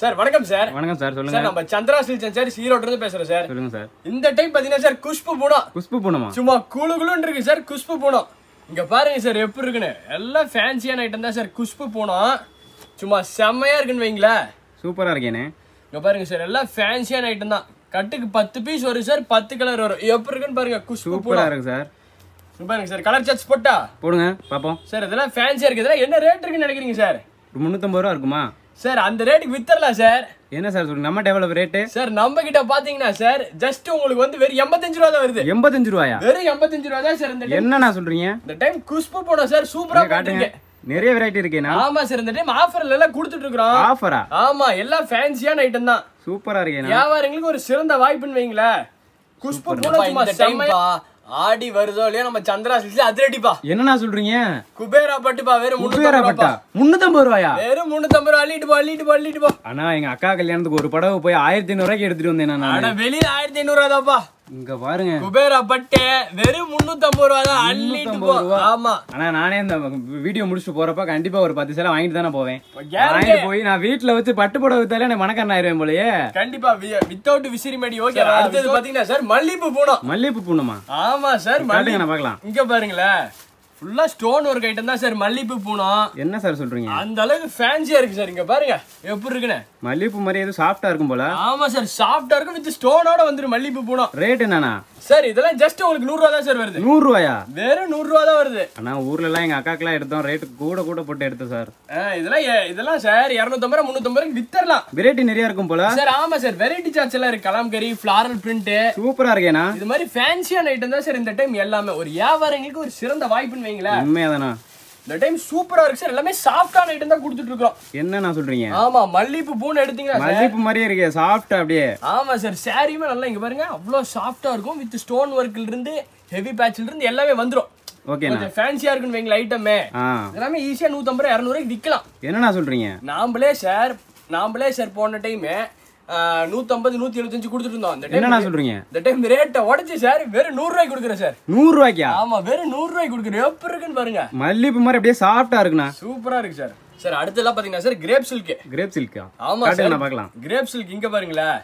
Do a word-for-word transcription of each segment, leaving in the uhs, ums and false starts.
Sir வணக்கம் sir. வணக்கம் sir, சொல்லுங்க சார். நம்ம சந்திரா சில்க்ஸ் சார் ஈரோட்ல இருந்து பேசுறோம் சார். சொல்லுங்க சார். இந்த டைம் பாத்தீங்கன்னா சார் குஷ்பு பூனம். குஷ்பு பூனமா? சும்மா குளு குளுன்னு இருக்கு சார் குஷ்பு பூனம். இங்க பாருங்க சார் எப்படி இருக்குன்னு. எல்லாம் ஃபேன்சியான ஐட்டம் தான் சார் குஷ்பு பூனம். சும்மா செம்மையா இருக்குன்னு வைங்களா. சூப்பரா இருக்கேனே. இங்க பாருங்க சார் எல்லாம் ஃபேன்சியான ஐட்டம் தான். கட்டுக்கு பத்து பீஸ் வரும் சார், பத்து கலர் வரும். எப்படி இருக்குன்னு பாருங்க குஷ்பு பூனம். சூப்பரா இருக்கு சார். பாருங்க சார் கலர் சார்ட்ஸ் போட்டா போடுங்க பாப்போம். சார் இதெல்லாம் ஃபேன்சியா இருக்கு. இதெல்லாம் என்ன ரேட் இருக்குன்னு நினைக்கிறீங்க சார்? முன்னூத்தம்பது ரூபா இருக்குமா சார்? அந்த ரேட்டுக்கு வித்தரலாம் சார். என்ன சார் சொல்லுங்க, நம்ம டெவலப் ரேட்டு சார்? நம்ம கிட்ட பாத்தீங்கன்னா சார் ஜஸ்ட் உங்களுக்கு வந்து வெறும் எண்பத்தஞ்சு ரூபா தான் வருது. எண்பத்தஞ்சு ரூபாயா? வெறும் எண்பத்தஞ்சு ரூபா தான் சார். இந்த என்னண்ணா சொல்றீங்க? இந்த டைம் குஷ்பு போட சார் சூப்பரா காட்டுங்க. நிறைய வெரைட்டி இருக்கேனா? ஆமா சார், இந்த டைம் ஆஃபர்ல எல்லாம் கொடுத்துட்டு இருக்கோம். ஆஃபரா? ஆமா, எல்லாம் ஃபேன்சியான ஐட்டம் தான். சூப்பரா இருக்கேனா. வியாபாரிங்களுக்கு ஒரு சிறந்த வாய்ப்புன்னு வைங்களா. குஷ்பு போட சும்மா செம்மையா. ஆடி வருதோ இல்லையா நம்ம சந்திரா சில்க்ஸ் அதிரடிப்பா. என்னண்ணா சொல்றீங்க? குபேரா பட்டுப்பா வெறும் முன்னூத்தம்பது ரூபாயா? வெறும் முன்னூத்தம்பது ரூபா. அள்ளிட்டு போ அள்ளிட்டு போ அள்ளிட்டு போ. ஆனா எங்க அக்கா கல்யாணத்துக்கு ஒரு படவை போய் ஆயிரத்தி ஐநூறு ரூபாய்க்கு எடுத்துட்டு வந்தேன் நான். வெளியில ஆயிரத்தி ஐநூறு ரூபா தான்ப்பா. இங்க பாருங்க குபேரா பட்டு வெறும் முன்னூத்தம்பது ரூபா தான். அள்ளிட்டு போ. ஆமா. ஆனா நானே இந்த வீடியோ முடிச்சுட்டு போறப்ப கண்டிப்பா ஒரு பத்து சேலை வாங்கிட்டு தானே போவேன். வாங்கிட்டு போய் நான் வீட்டுல வச்சு பட்டு புடவை வித்தாலே எனக்கு மணக்காரன் ஆயிருவேன் போலயே. கண்டிப்பா வித்தவுட் விசிறி மடி. ஓகே, அடுத்தது பாத்தீங்கன்னா சார் மல்லிப்பூ பூனம். மல்லிப்பூ பூனமா? ஆமா சார். மல்லிகை பார்க்கலாம். இங்க பாருங்களேன், ஃபுல்லா ஸ்டோன் ஒர்க் ஐட்டம் தான் சார் மல்லிப்பூ பூனம். என்ன சார் சொல்றீங்க? அந்த அளவுக்கு ஃபேன்சியா இருக்கு சார். இங்க பாருங்க எப்படி இருக்குன்னு. மல்லிப்பூ மாதிரி ஏதோ சாஃப்டா இருக்கும் போல. ஆமா சார், சாஃப்டா இருக்கும் வித் ஸ்டோனோட வந்துரும் மல்லிப்பூ பூனம். ரேட் என்னன்னா சார்? இதெல்லாம் ஜஸ்ட் உங்களுக்கு நூறு ரூபா தான் சார் வருது. நூறு ரூபாயா? வெறும் நூறு ரூபா தான் வருது. ஆனா ஊர்ல எல்லாம் எங்க அக்காக்கெல்லாம் எடுத்தோம், ரேட் கூட கூட போட்டு எடுத்தோம் சார். இதெல்லாம் இதெல்லாம் சார் இருநூத்தம்பது ரூபா முன்னூத்தம்பது ரூபாய்க்கு வித்தரலாம். வெரைட்டி நிறைய இருக்கும் போல சார். ஆமா சார், வெரைட்டி சார்ட்ஸ் எல்லாம் இருக்கு. Kalamkari, floral print. சூப்பரா இருக்கேனா. இது மாதிரி ஃபேன்சியான ஐட்டம் தான் சார் இந்த டைம் எல்லாமே. ஒரு வியாபாரிங்களுக்கு ஒரு சிறந்த வாய்ப்புன்னு வைங்களேன். உண்மையாதானா? இந்த டைம் சூப்பரா இருக்கு சார். எல்லாமே சாஃப்டான ஐட்டம் தான் கொடுத்துட்டு இருக்கோம். என்ன நான் சொல்றீங்க? ஆமா, மல்லிப்பூ பூனை எடுத்தீங்கன்னா மல்லிப்பூ மாதிரியே இருக்கு, சாஃப்டா அப்படியே. ஆமா சார், சாரியுமே நல்லா இங்க பாருங்க அவ்வளவு சாஃப்டா இருக்கும். வித் ஸ்டோன் ஒர்க்ல இருந்து ஹெவி பேட்ச்ல இருந்து எல்லாமே வந்துரும். ஓகேண்ணா. கொஞ்சம் ஃபேன்சியா இருக்குன்னு வைங்களா ஐட்டமே. எல்லாமே ஈஸியா நூத்தம்பது ரூபா இருநூறு ரூபாய்க்கு விக்கலாம். என்னண்ணா சொல்றீங்க? நாமளே சார் நாமளே சார் போன டைம் நூத்தம்பது நூத்தி எழுபத்தஞ்சு கொடுத்துட்டு இருந்தோம். என்ன சொல்றீங்க? இந்த டைம் ரேட்டை உடச்சு சார் வெறும் நூறு ரூபாய்க்கு கொடுக்குறேன் சார். நூறு ரூபாய்க்கா? ஆமா, வெறும் நூறு ரூபாய்க்கு கொடுக்குறேன். எப்படி இருக்குன்னு பாருங்க. மல்லிப்பூ மாதிரி அப்படியே சாஃப்டா இருக்குண்ணா. சூப்பரா இருக்கு சார். சார் அடுத்து எல்லாம் பாத்தீங்கன்னா சார் கிரேப் சில்க். கிரேப் சில்கா? ஆமா சார், பார்க்கலாம். கிரேப் சில்க் இங்க பாருங்களேன்,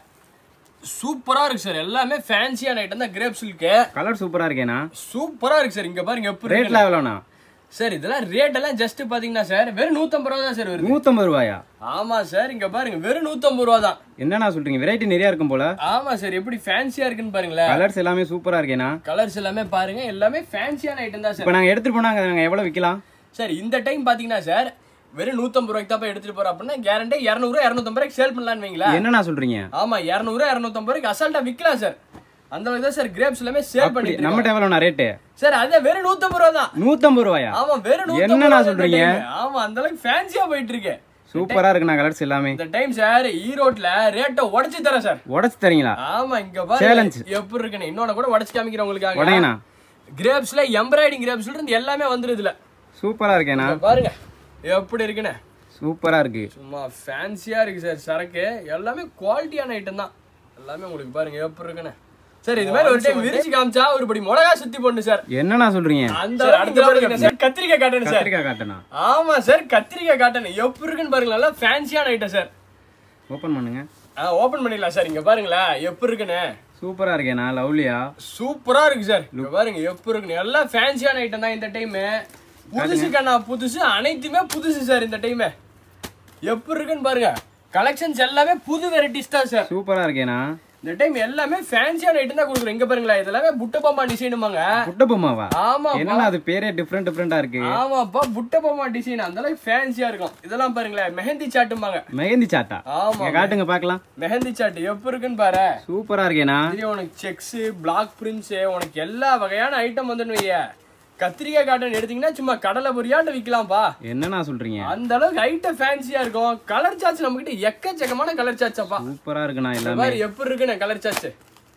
சூப்பரா இருக்கு சார். எல்லாமே ஃபேன்சியான ஐட்டம் தான் கிரேப் சில்க். கலர் சூப்பரா இருக்கேனா. சூப்பரா இருக்கு சார். இங்க பாருங்க எப்படி ரேட்ல எவ்வளவுனா சார்? இதெல்லாம் ரேட் எல்லாம் ஜஸ்ட் பாத்தீங்கன்னா சார் வெறும் நூத்தம்பது ரூபா தான் சார் வருது. நூத்தம்பது ரூபாயா? ஆமா சார், இங்க பாருங்க வெறும் நூத்தம்பது ரூபா தான். என்னண்ணா சொல்றீங்க? வெரைட்டி நிறைய இருக்கும் போல. ஆமா சார், எப்படி ஃபேன்சியா இருக்குன்னு பாருங்களேன். கலர்ஸ் எல்லாமே சூப்பரா இருக்கேனா. கலர்ஸ் எல்லாமே பாருங்க, எல்லாமே ஃபேன்சியான ஐட்டம் தான் சார். இப்போ நாங்க எடுத்துட்டு போனா நாங்க எவ்வளவு விக்கலாம் சார்? இந்த டைம் பாத்தீங்கன்னா சார் வெறும் நூத்தம்பது ரூபாய்க்கு தான் எடுத்துட்டு போறோம் அப்படின்னா கேரண்டி இருநூறு இருநூத்தம்பது ரூபாய்க்கு சேல் பண்ணலாம்னு வைங்களா. என்னண்ணா சொல்றீங்க? ஆமா, இருநூறு இருநூத்தம்பது ரூபாய்க்கு அசால்ட்டா விக்கலாம் சார். அந்த அளவுக்கு தான் சார் கிரேப்ஸ் எல்லாமே சேல் பண்ணிட்டு நம்ம டெவலப்னா ரேட் சார் அது வெறும் நூத்தம்பது ரூபா தான். நூத்தம்பது ரூபாயா? ஆமா, வெறும் என்னண்ணா சொல்றீங்க? ஆமா, அந்த அளவுக்கு ஃபேன்சியா போயிட்டு இருக்கு. சூப்பரா இருக்குண்ணா கலர்ஸ் எல்லாமே. இந்த டைம் சார் ஈரோட்ல ரேட்டை உடைச்சு தரேன் சார். உடைச்சு தரீங்களா? ஆமா, இங்க பாருங்க எப்படி இருக்குன்னு. இன்னொன்னு கூட உடைச்சு காமிக்கிறேன் உங்களுக்கு. உடையனா கிரேப்ஸ்ல எம்ப்ராய்டிங் கிரேப்ஸ்ல இருந்து எல்லாமே வந்துருது இதுல. சூப்பரா இருக்கேனா. பாருங்க எப்படி இருக்குன்னு. சூப்பரா இருக்கு. சும்மா ஃபேன்சியா இருக்கு சார். சரக்கு எல்லாமே குவாலிட்டியான ஐட்டம் தான். எல்லாமே உங்களுக்கு பாருங்க எப்படி இருக்குன்னு. சார் இது மாதிரி ஒரு டைம் விரிச்சு காமிச்சா ஒருபடி மிளகா சுத்தி போடணும் சார். என்னண்ணா சொல்றீங்க? அந்த அடுத்து சார் கத்திரிக்காய் காட்டன் சார். கத்திரிக்காய் காட்டனா? ஆமா சார், கத்திரிக்காய் காட்டன் எப்படி இருக்குன்னு பாருங்க. நல்லா ஃபேன்சியான ஐட்டம் சார். ஓபன் பண்ணுங்க. ஆ, ஓபன் பண்ணிடலாம் சார். இங்க பாருங்களா எப்படி இருக்குன்னு. சூப்பரா இருக்கேனா. லவ்லியா? சூப்பரா இருக்கு சார். இங்க பாருங்க எப்படி இருக்குன்னு. எல்லாம் ஃபேன்சியான ஐட்டம் தான் இந்த டைம். புதுசு கண்ணா புதுசு, அனைத்துமே புதுசு சார் இந்த டைம். எப்படி இருக்குன்னு பாருங்க. கலெக்ஷன்ஸ் எல்லாமே புது வெரைட்டிஸ் தான் சார். சூப்பரா இருக்கேனா. இந்த டைம் எல்லாமே ஃபேன்சியான ஐட்டம் தான் கொடுக்குறோம். இங்க பாருங்களா, இதெல்லாமே புட்டபொம்மா டிசைனுமாங்க. புட்டபொம்மாவா? ஆமா. என்னன்னா அது பேரே டிஃபரெண்ட் டிஃபரெண்டா இருக்கு. ஆமாப்பா, புட்டபொம்மா டிசைன் அந்த அளவுக்கு ஃபேன்சியா இருக்கும். இதெல்லாம் பாருங்களா, மெஹந்தி சாட்டுமாங்க. மெஹந்தி சாட்டா? ஆமா, காட்டுங்க பார்க்கலாம். மெஹந்தி சாட் எப்படி இருக்குன்னு பாரு. சூப்பரா இருக்கேனா. இது உனக்கு செக்ஸ், பிளாக் பிரிண்ட்ஸ், உனக்கு எல்லா வகையான ஐட்டம் வந்துடுவீங்க. கத்திரிக்காய் காட்டன் எடுத்தீங்கன்னா சும்மா கடலை பொரியாட்ட விக்கலாம்ப்பா. என்னண்ணா சொல்றீங்க? அந்த அளவுக்கு ஐட்டம் ஃபேன்சியா இருக்கும். கலர் சார்ட்ஸ் நம்ம கிட்ட எக்கச்சக்கமான கலர் சார்ட்ஸ்ப்பா. சூப்பரா இருக்குண்ணா. எல்லாமே எப்படி இருக்குண்ணே கலர் சார்ட்ஸ்?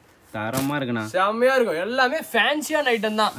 தரமா இருக்குண்ணா. செம்மையா இருக்கும். எல்லாமே ஃபேன்சியான ஐட்டம் தான்.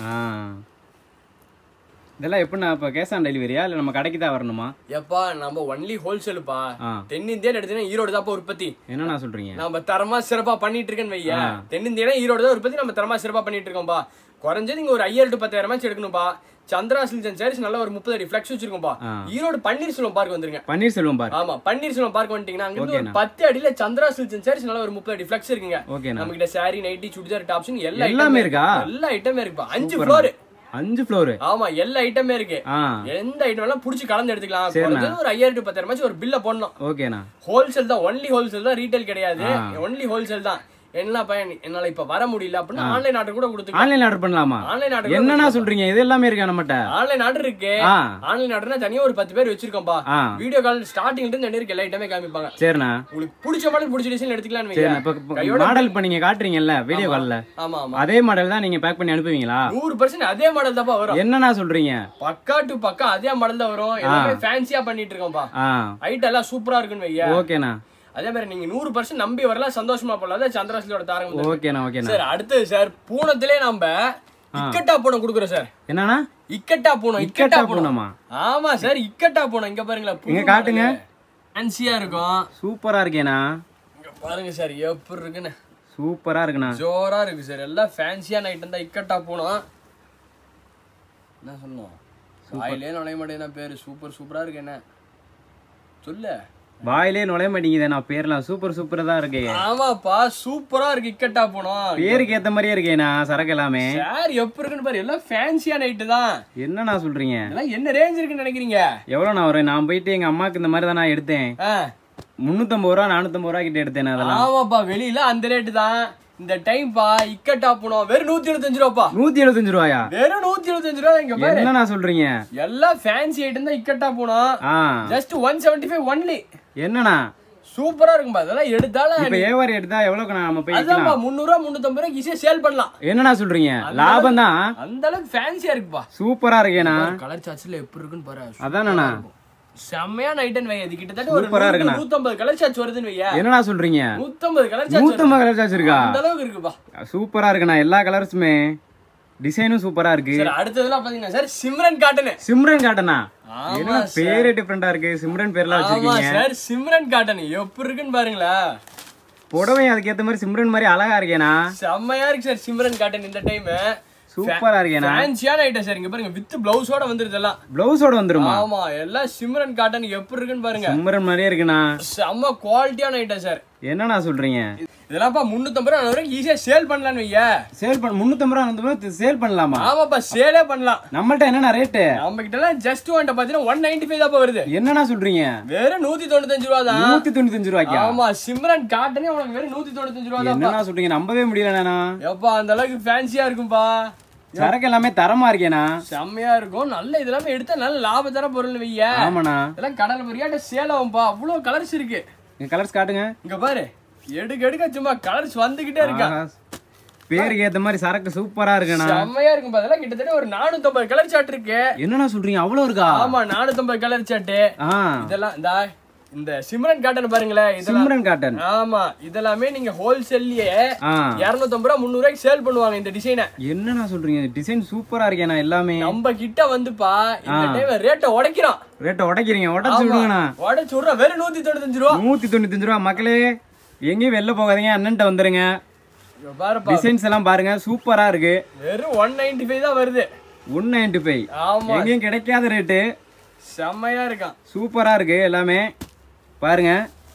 இதெல்லாம் எப்படின்னா இப்ப கேஷ் ஆன் டெலிவரியா இல்ல நம்ம கடைக்கு தான் வரணுமா? எப்பா நம்ம ஒன்லி ஹோல்சேலுப்பா. தென்னிந்தியன் எடுத்தீங்கன்னா ஈரோடு தான் உற்பத்தி. என்னண்ணா சொல்றீங்க? நம்ம தரமா சிறப்பா பண்ணிட்டு இருக்கேன்னு வையா. தென்னிந்தியனா ஈரோடு தான் உற்பத்தி. நம்ம தரமா சிறப்பா பண்ணிட்டு இருக்கோம்பா. குறைஞ்சது இங்க ஒரு ஐயாயிரம் டு பத்தாயிரம் மேட்ச் எடுக்கணும்பா. சந்திரா சில்க்ஸ் சாரீஸ் நல்ல ஒரு முப்பது அடி ஃபிளக்ஸ் வச்சிருக்கோம்பா. ஈரோடு பன்னீர்செல்வம் பார்க் வந்துருங்க. பன்னீர்செல்வம் பார்க். ஆமா பன்னீர்செல்வம் பார்க் வந்துட்டீங்கன்னா அங்க இருந்து ஒரு பத்து அடியில சந்திரா சில்க்ஸ் சாரீஸ் நல்ல ஒரு முப்பது அடி ஃபிளக்ஸ் இருக்குங்க. நம்ம கிட்ட சாரி, நைட்டி, சுடிதார், டாப்ஸ் எல்லா எல்லாமே இருக்கா? எல்லா ஐட்டமே இருக்குப்பா. அஞ்சு ஃப்ளோர். அஞ்சு ஃப்ளோர். ஆமா எல்லா ஐட்டமே இருக்கு. எந்த ஐட்டம் எல்லாம் புடிச்சு கலந்து எடுத்துக்கலாம். குறைஞ்சது ஒரு ஐயாயிரம் டு பத்தாயிரம் மேட்ச் ஒரு பில்ல போடணும். ஓகேண்ணா. ஹோல்சேல் தான், ஒன்லி ஹோல்சேல் தான், ரீட்டைல் கிடையாது. ஒன்லி ஹோல்சேல் தான். என்ன பையன் என்னால இப்ப வர முடியல அப்படின்னா ஆன்லைன் ஆர்டர் கூட கொடுத்து ஆன்லைன் ஆர்டர் பண்ணலாமா? ஆன்லைன் ஆர்டர் என்னன்னா சொல்றீங்க? இது எல்லாமே இருக்கா நம்மட்ட? ஆன்லைன் ஆர்டர் இருக்கு. ஆன்லைன் ஆர்டர்னா தனியா ஒரு பத்து பேர் வச்சிருக்கோம்பா. வீடியோ கால் ஸ்டார்டிங்ல இருந்து இருக்கு எல்லா ஐட்டமே காமிப்பாங்க. சரிண்ணா. உங்களுக்கு பிடிச்ச மாடல் பிடிச்ச டிசைன் எடுத்துக்கலாம். மாடல் இப்ப நீங்க காட்டுறீங்கல்ல வீடியோ கால்ல, ஆமா ஆமா அதே மாடல் தான் நீங்க பேக் பண்ணி அனுப்புவீங்களா? நூறு பர்சன்ட் அதே மாடல் தான் வரும். என்னன்னா சொல்றீங்க? பக்கா டு பக்கா அதே மாடல் தான் வரும். எல்லாமே ஃபேன்சியா பண்ணிட்டு இருக்கோம்பா. ஐட்டம் எல்லாம் சூப்பரா இருக்குன்னு வையா. ஓகேண்ணா. அதே மாதிரி நீங்க நூறு பர்சன்ட் நம்பி வரலாம், சந்தோஷமா போடலாம். சந்திராசிலோட தாரங்க. ஓகேண்ணா ஓகேண்ணா. சார் அடுத்தது சார் பூனத்திலே நம்ம இக்கட்டா பூனம் குடுக்குறோம் சார். என்னன்னா இக்கட்டா பூனம்? இக்கட்டா பூனமா? ஆமா சார் இக்கட்டா பூனம். இங்க பாருங்களா, இங்க காட்டுங்க. ஃபேன்சியா இருக்கும். சூப்பரா இருக்கேனா? இங்க பாருங்க சார் எப்படி இருக்குன்னு. சூப்பரா இருக்குண்ணா. ஜோரா இருக்கு சார். எல்லாம் ஃபேன்சியான ஐட்டம் தான். இக்கட்டா பூனம் என்ன சொல்லணும்? வாயிலே நுழைய மாட்டேங்குது பேரு. சூப்பர் சூப்பரா இருக்கு. என்ன சொல்லு? வாயிலே நுழைய மாட்டேங்குது. நான் பேர்லாம் சூப்பர் சூப்பரா தான் இருக்கு. ஆமாப்பா சூப்பரா இருக்கு. இக்கட்டா போனோம். பேருக்கு ஏத்த மாதிரியே இருக்கேனா சரக்கு எல்லாமே. சார் எப்படி இருக்குன்னு பாரு. எல்லாம் ஃபேன்சியான ஐட்டம் தான். என்னண்ணா சொல்றீங்க? எல்லாம் என்ன ரேஞ்ச் இருக்குன்னு நினைக்கிறீங்க? எவ்வளவு நான் வரேன்? நான் போயிட்டு எங்க அம்மாக்கு இந்த மாதிரி தான் நான் எடுத்தேன். முன்னூத்தம்பது ரூபா நானூத்தம்பது ரூபா கிட்ட எடுத்தேன். அதெல்லாம் ஆமாப்பா வெளியில அந்த ரேட்டு தான். இந்த டைம் பா இக்கட்டா போனோம் வெறும் நூத்தி எழுபத்தஞ்சு ரூபாப்பா. நூத்தி எழுபத்தஞ்சு ரூபாயா? வெறும் நூத்தி எழுபத்தஞ்சு ரூபா. இங்க பாரு என்னண்ணா சொல்றீங்க? எல்லாம் ஃபேன்சி ஐட்டம் தான். இக்கட்டா போனோம் just one seventy five only. என்னண்ணா சூப்பரா இருக்கும். அதெல்லாம் எடுத்தாலும் இப்ப ஏவாரி எடுத்தா எவ்வளவுக்கு நம்ம போய் அதான் முந்நூறு ரூபா முன்னூத்தம்பது ரூபாய்க்கு ஈஸியா சேல் பண்ணலாம். என்னண்ணா சொல்றீங்க? லாபம் தான். அந்த அளவுக்கு ஃபேன்சியா இருக்குப்பா. சூப்பரா இருக்கேனா? கலர் சார்ட்ஸ்ல எப்படி இருக்குன்னு பாரு. அதானண்ணா செம்மையான ஐட்டம் வை. அது கிட்டத்தட்ட ஒரு நூத்தம்பது கலர் சார்ட்ஸ் வருதுன்னு வையா. என்னண்ணா சொல்றீங்க? நூத்தம்பது கலர் சார்ட்ஸ். நூத்தம்பது கலர் சார்ட்ஸ் இருக்கா? அந்த அளவுக்கு இருக்குப்பா. சூப்பரா இருக்குண்ணா. எல்லா கலர்ஸுமே டிசைனும் சூப்பரா இருக்கு. சார் அடுத்ததெல்லாம் பாத்தீங்கன்னா சார் சிம்ரன் காட்டன். சிம்ரன் காட்டனா? என்ன பேரே டிஃபரெண்டா இருக்கு. சிம்ரன் பேர்லாம் வச்சிருக்கீங்க. ஆமா சார் சிம்ரன் காட்டன் எப்படி இருக்குன்னு பாருங்களா. புடவை அதுக்கு ஏத்த மாதிரி சிம்ரன் மாதிரி அழகா இருக்கேனா? செம்மையா இருக்கு சார் சிம்ரன் காட்டன் இந்த டைம். சூப்பரா இருக்கேனா? ஃபேன்சியான ஐட்டம் சார். இங்க பாருங்க வித் ப்ளவுஸோட வந்துருது. எல்லாம் ப்ளவுஸோட வந்துருமா? ஆமா எல்லாம் சிம்ரன் காட்டன் எப்படி இருக்குன்னு பாருங்க. சிம்ரன் மாதிரியே இருக்குண்ணா. செம்ம குவாலிட்டியான ஐட்டம் சார். என்னண்ணா சொல்றீங்க? இதெல்லாம் முன்னூத்தம்பது ரூபா வரைக்கும் ஈஸியா சேல் பண்ணலாம் வையா. சேல் பண்ண முன்னூத்தம்பது ரூபா வந்து சேல் பண்ணலாமா? ஆமாப்பா சேலே பண்ணலாம். நம்மள்ட்ட என்னண்ணா ரேட்டு? நம்ம கிட்ட எல்லாம் ஜஸ்ட் ஒன்ட்ட பாத்தீங்கன்னா ஒன் நைன்டி ஃபைவ் தான் வருது. என்னண்ணா சொல்றீங்க? வெறும் நூத்தி தொண்ணூத்தஞ்சு ரூபா தான். நூத்தி தொண்ணூத்தஞ்சு ரூபாய்க்கு? ஆமா சிம்ரன் காட்டனே உனக்கு வெறும் நூத்தி தொண்ணூத்தஞ்சு ரூபா தான். என்னண்ணா சொல்றீங்க? நம்பவே முடியலண்ணா. எப்பா அந்த அளவுக்கு ஃபேன்சியா இருக்கும்பா. சரக்கு எல்லாமே தரமா இருக்கேனா? செம்மையா இருக்கும். நல்ல இதெல்லாம் எடுத்தா நல்ல லாபத்தர பொருள் வையா. ஆமாண்ணா. இதெல்லாம் கடல் மரியாதை சேல் ஆகும்பா. அவ்வளவு கலர்ஸ் இருக்கு. கலர்ஸ் காட்டுங்க. இங்க பாரு எடுக்க எடுக்க சும்மா கலர்ஸ் வந்துகிட்டே இருக்கா. பேருக்கு ஏத்த மாதிரி சரக்கு சூப்பரா இருக்குண்ணா. செம்மையா இருக்கும். அதெல்லாம் கிட்டத்தட்ட ஒரு நானூத்தம்பது கலர் சார்ட் இருக்கு. என்னண்ணா சொல்றீங்க? அவ்வளவு இருக்கா? ஆமா நானூத்தம்பது கலர் சார்ட். இதெல்லாம் இந்த இந்த சிம்ரன் காட்டன் பாருங்களேன். சிம்ரன் காட்டன். ஆமா இதெல்லாமே நீங்க ஹோல்சேல்லயே இருநூத்தம்பது ரூபா முன்னூறு ரூபாய்க்கு சேல் பண்ணுவாங்க இந்த டிசைனை. என்னண்ணா சொல்றீங்க? டிசைன் சூப்பரா இருக்கேண்ணா. எல்லாமே நம்ம கிட்ட வந்துப்பா இந்த டைம் ரேட்டை உடைக்கிறோம். ரேட்டை உடைக்கிறீங்க? உடைச்சு விடுங்கண்ணா. உடைச்சு விடுறோம். வெறும் நூத்தி தொண்ணூத்தஞ்சு ரூபா. நூத்தி தொண்ணூத்தஞ்சு ரூபா. மக்களே எங்கேயும் வெளில போகாதீங்க, அண்ணன்ட்ட வந்துருங்க. டிசைன்ஸ் எல்லாம் பாருங்க சூப்பரா இருக்கு. வெறும் ஒன் நைன்டி ஃபைவ் தான் வருது. ஒன் நைன்டி ஃபைவ் எங்கேயும் கிடைக்காத ரேட்டு. செம்மையா இருக்கான். சூப்பரா இருக்கு எல்லாமே. பாருங்க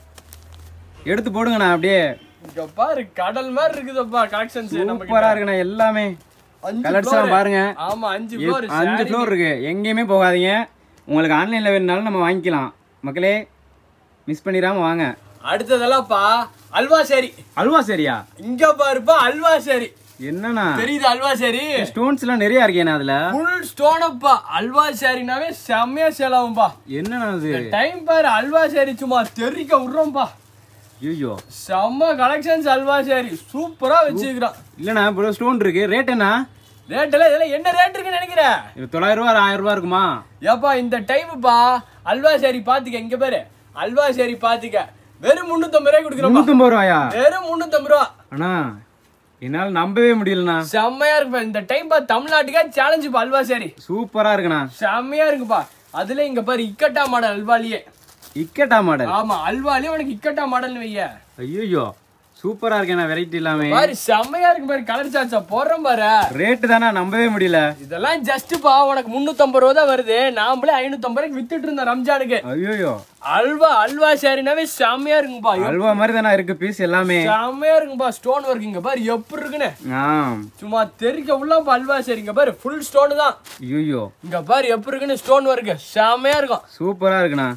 எடுத்து போடுங்கண்ணா. அப்படியே இங்க பாரு கடல் மாதிரி இருக்குதுப்பா கலெக்ஷன்ஸ். சூப்பரா இருக்குண்ணா. எல்லாமே கலர்ஸ் எல்லாம் பாருங்க. ஆமா அஞ்சு ஃப்ளோர். அஞ்சு ஃப்ளோர் இருக்கு. எங்கேயுமே போகாதீங்க. உங்களுக்கு ஆன்லைன்ல வேணும்னாலும் நம்ம வாங்கிக்கலாம். மக்களே மிஸ் பண்ணிடாம வாங்க. அடுத்ததெல்லாம்ப்பா அல்வா சேரி. அல்வா சேரியா? இங்க பாருப்பா அல்வா சேரி. என்னண்ணா தெரியுது? அல்வா சேரி ஸ்டோன்ஸ் எல்லாம் நிறைய இருக்கேனா? அதுல ஃபுல் ஸ்டோனப்பா. அல்வா சேரினாவே செம்மையா சேல் ஆகும்பா. என்னண்ணா அது? டைம் பாரு அல்வா சேரி சும்மா தெறிக்க விடுறோம்பா. ஐயோ செம்ம கலெக்ஷன்ஸ் அல்வா சேரி சூப்பரா வச்சிருக்கான். இல்லண்ணா இவ்வளவு ஸ்டோன் இருக்கு. ரேட் என்ன? ரேட் எல்லாம் இதெல்லாம் என்ன ரேட் இருக்குன்னு நினைக்கிறேன்? தொள்ளாயிரம் ரூபா ஆயிரம் ரூபா இருக்குமா? ஏப்பா இந்த டைம்ப்பா அல்வா சேரி பாத்துக்க. இங்க பாரு அல்வா சேரி பாத்துக்க. வெறும் முன்னூத்தம்பது ரூபாய் கொடுக்குறோம். முன்னூத்தம்பது ரூபாயா? வெறும் முன்னூத்தம்பது ரூபா. அண்ணா என்னால நம்பவே முடியலண்ணா. செம்மையா இருக்குப்பா. இந்த டைம் பா தமிழ்நாட்டுக்கே சேலஞ்சு பா அல்வா சேரி. சூப்பரா இருக்குண்ணா. செம்மையா இருக்குப்பா. அதுல இங்க பாரு இக்கட்டா மாடல் அல்வாலியே. இக்கட்டா மாடல்? ஆமா அல்வாலியே உனக்கு இக்கட்டா மாடல்னு வைய. ஐயோ சூப்பரா இருக்கேண்ணா வெரைட்டி எல்லாமே பாரு செம்மையா இருக்கு பாரு கலர் சாட்ஸா போடுறோம் பாரு ரேட்டு தானே நம்பவே முடியல இதெல்லாம் ஜஸ்ட் பா உனக்கு முன்னூத்தி ஐம்பது ரூபா தான் வருது நாமளே ஐநூத்தி ஐம்பது ரூபாய்க்கு வித்துட்டு இருந்தோம் ரம்ஜானுக்கு ஐயோ அல்வா அல்வா சாரினாவே செம்மையா இருக்குப்பா அல்வா மாதிரி தானே இருக்கு பீஸ் எல்லாமே செம்மையா இருக்குப்பா ஸ்டோன் ஒர்க் இங்க பாரு எப்படி இருக்குன்னு ஆஹ் சும்மா தெரிக்க உள்ள அல்வா சாரி இங்க பாரு ஃபுல் ஸ்டோன் தான் ஐயோ இங்க பாரு எப்படி இருக்குன்னு ஸ்டோன் ஒர்க் செம்மையா இருக்கும் சூப்பரா இருக்குண்ணா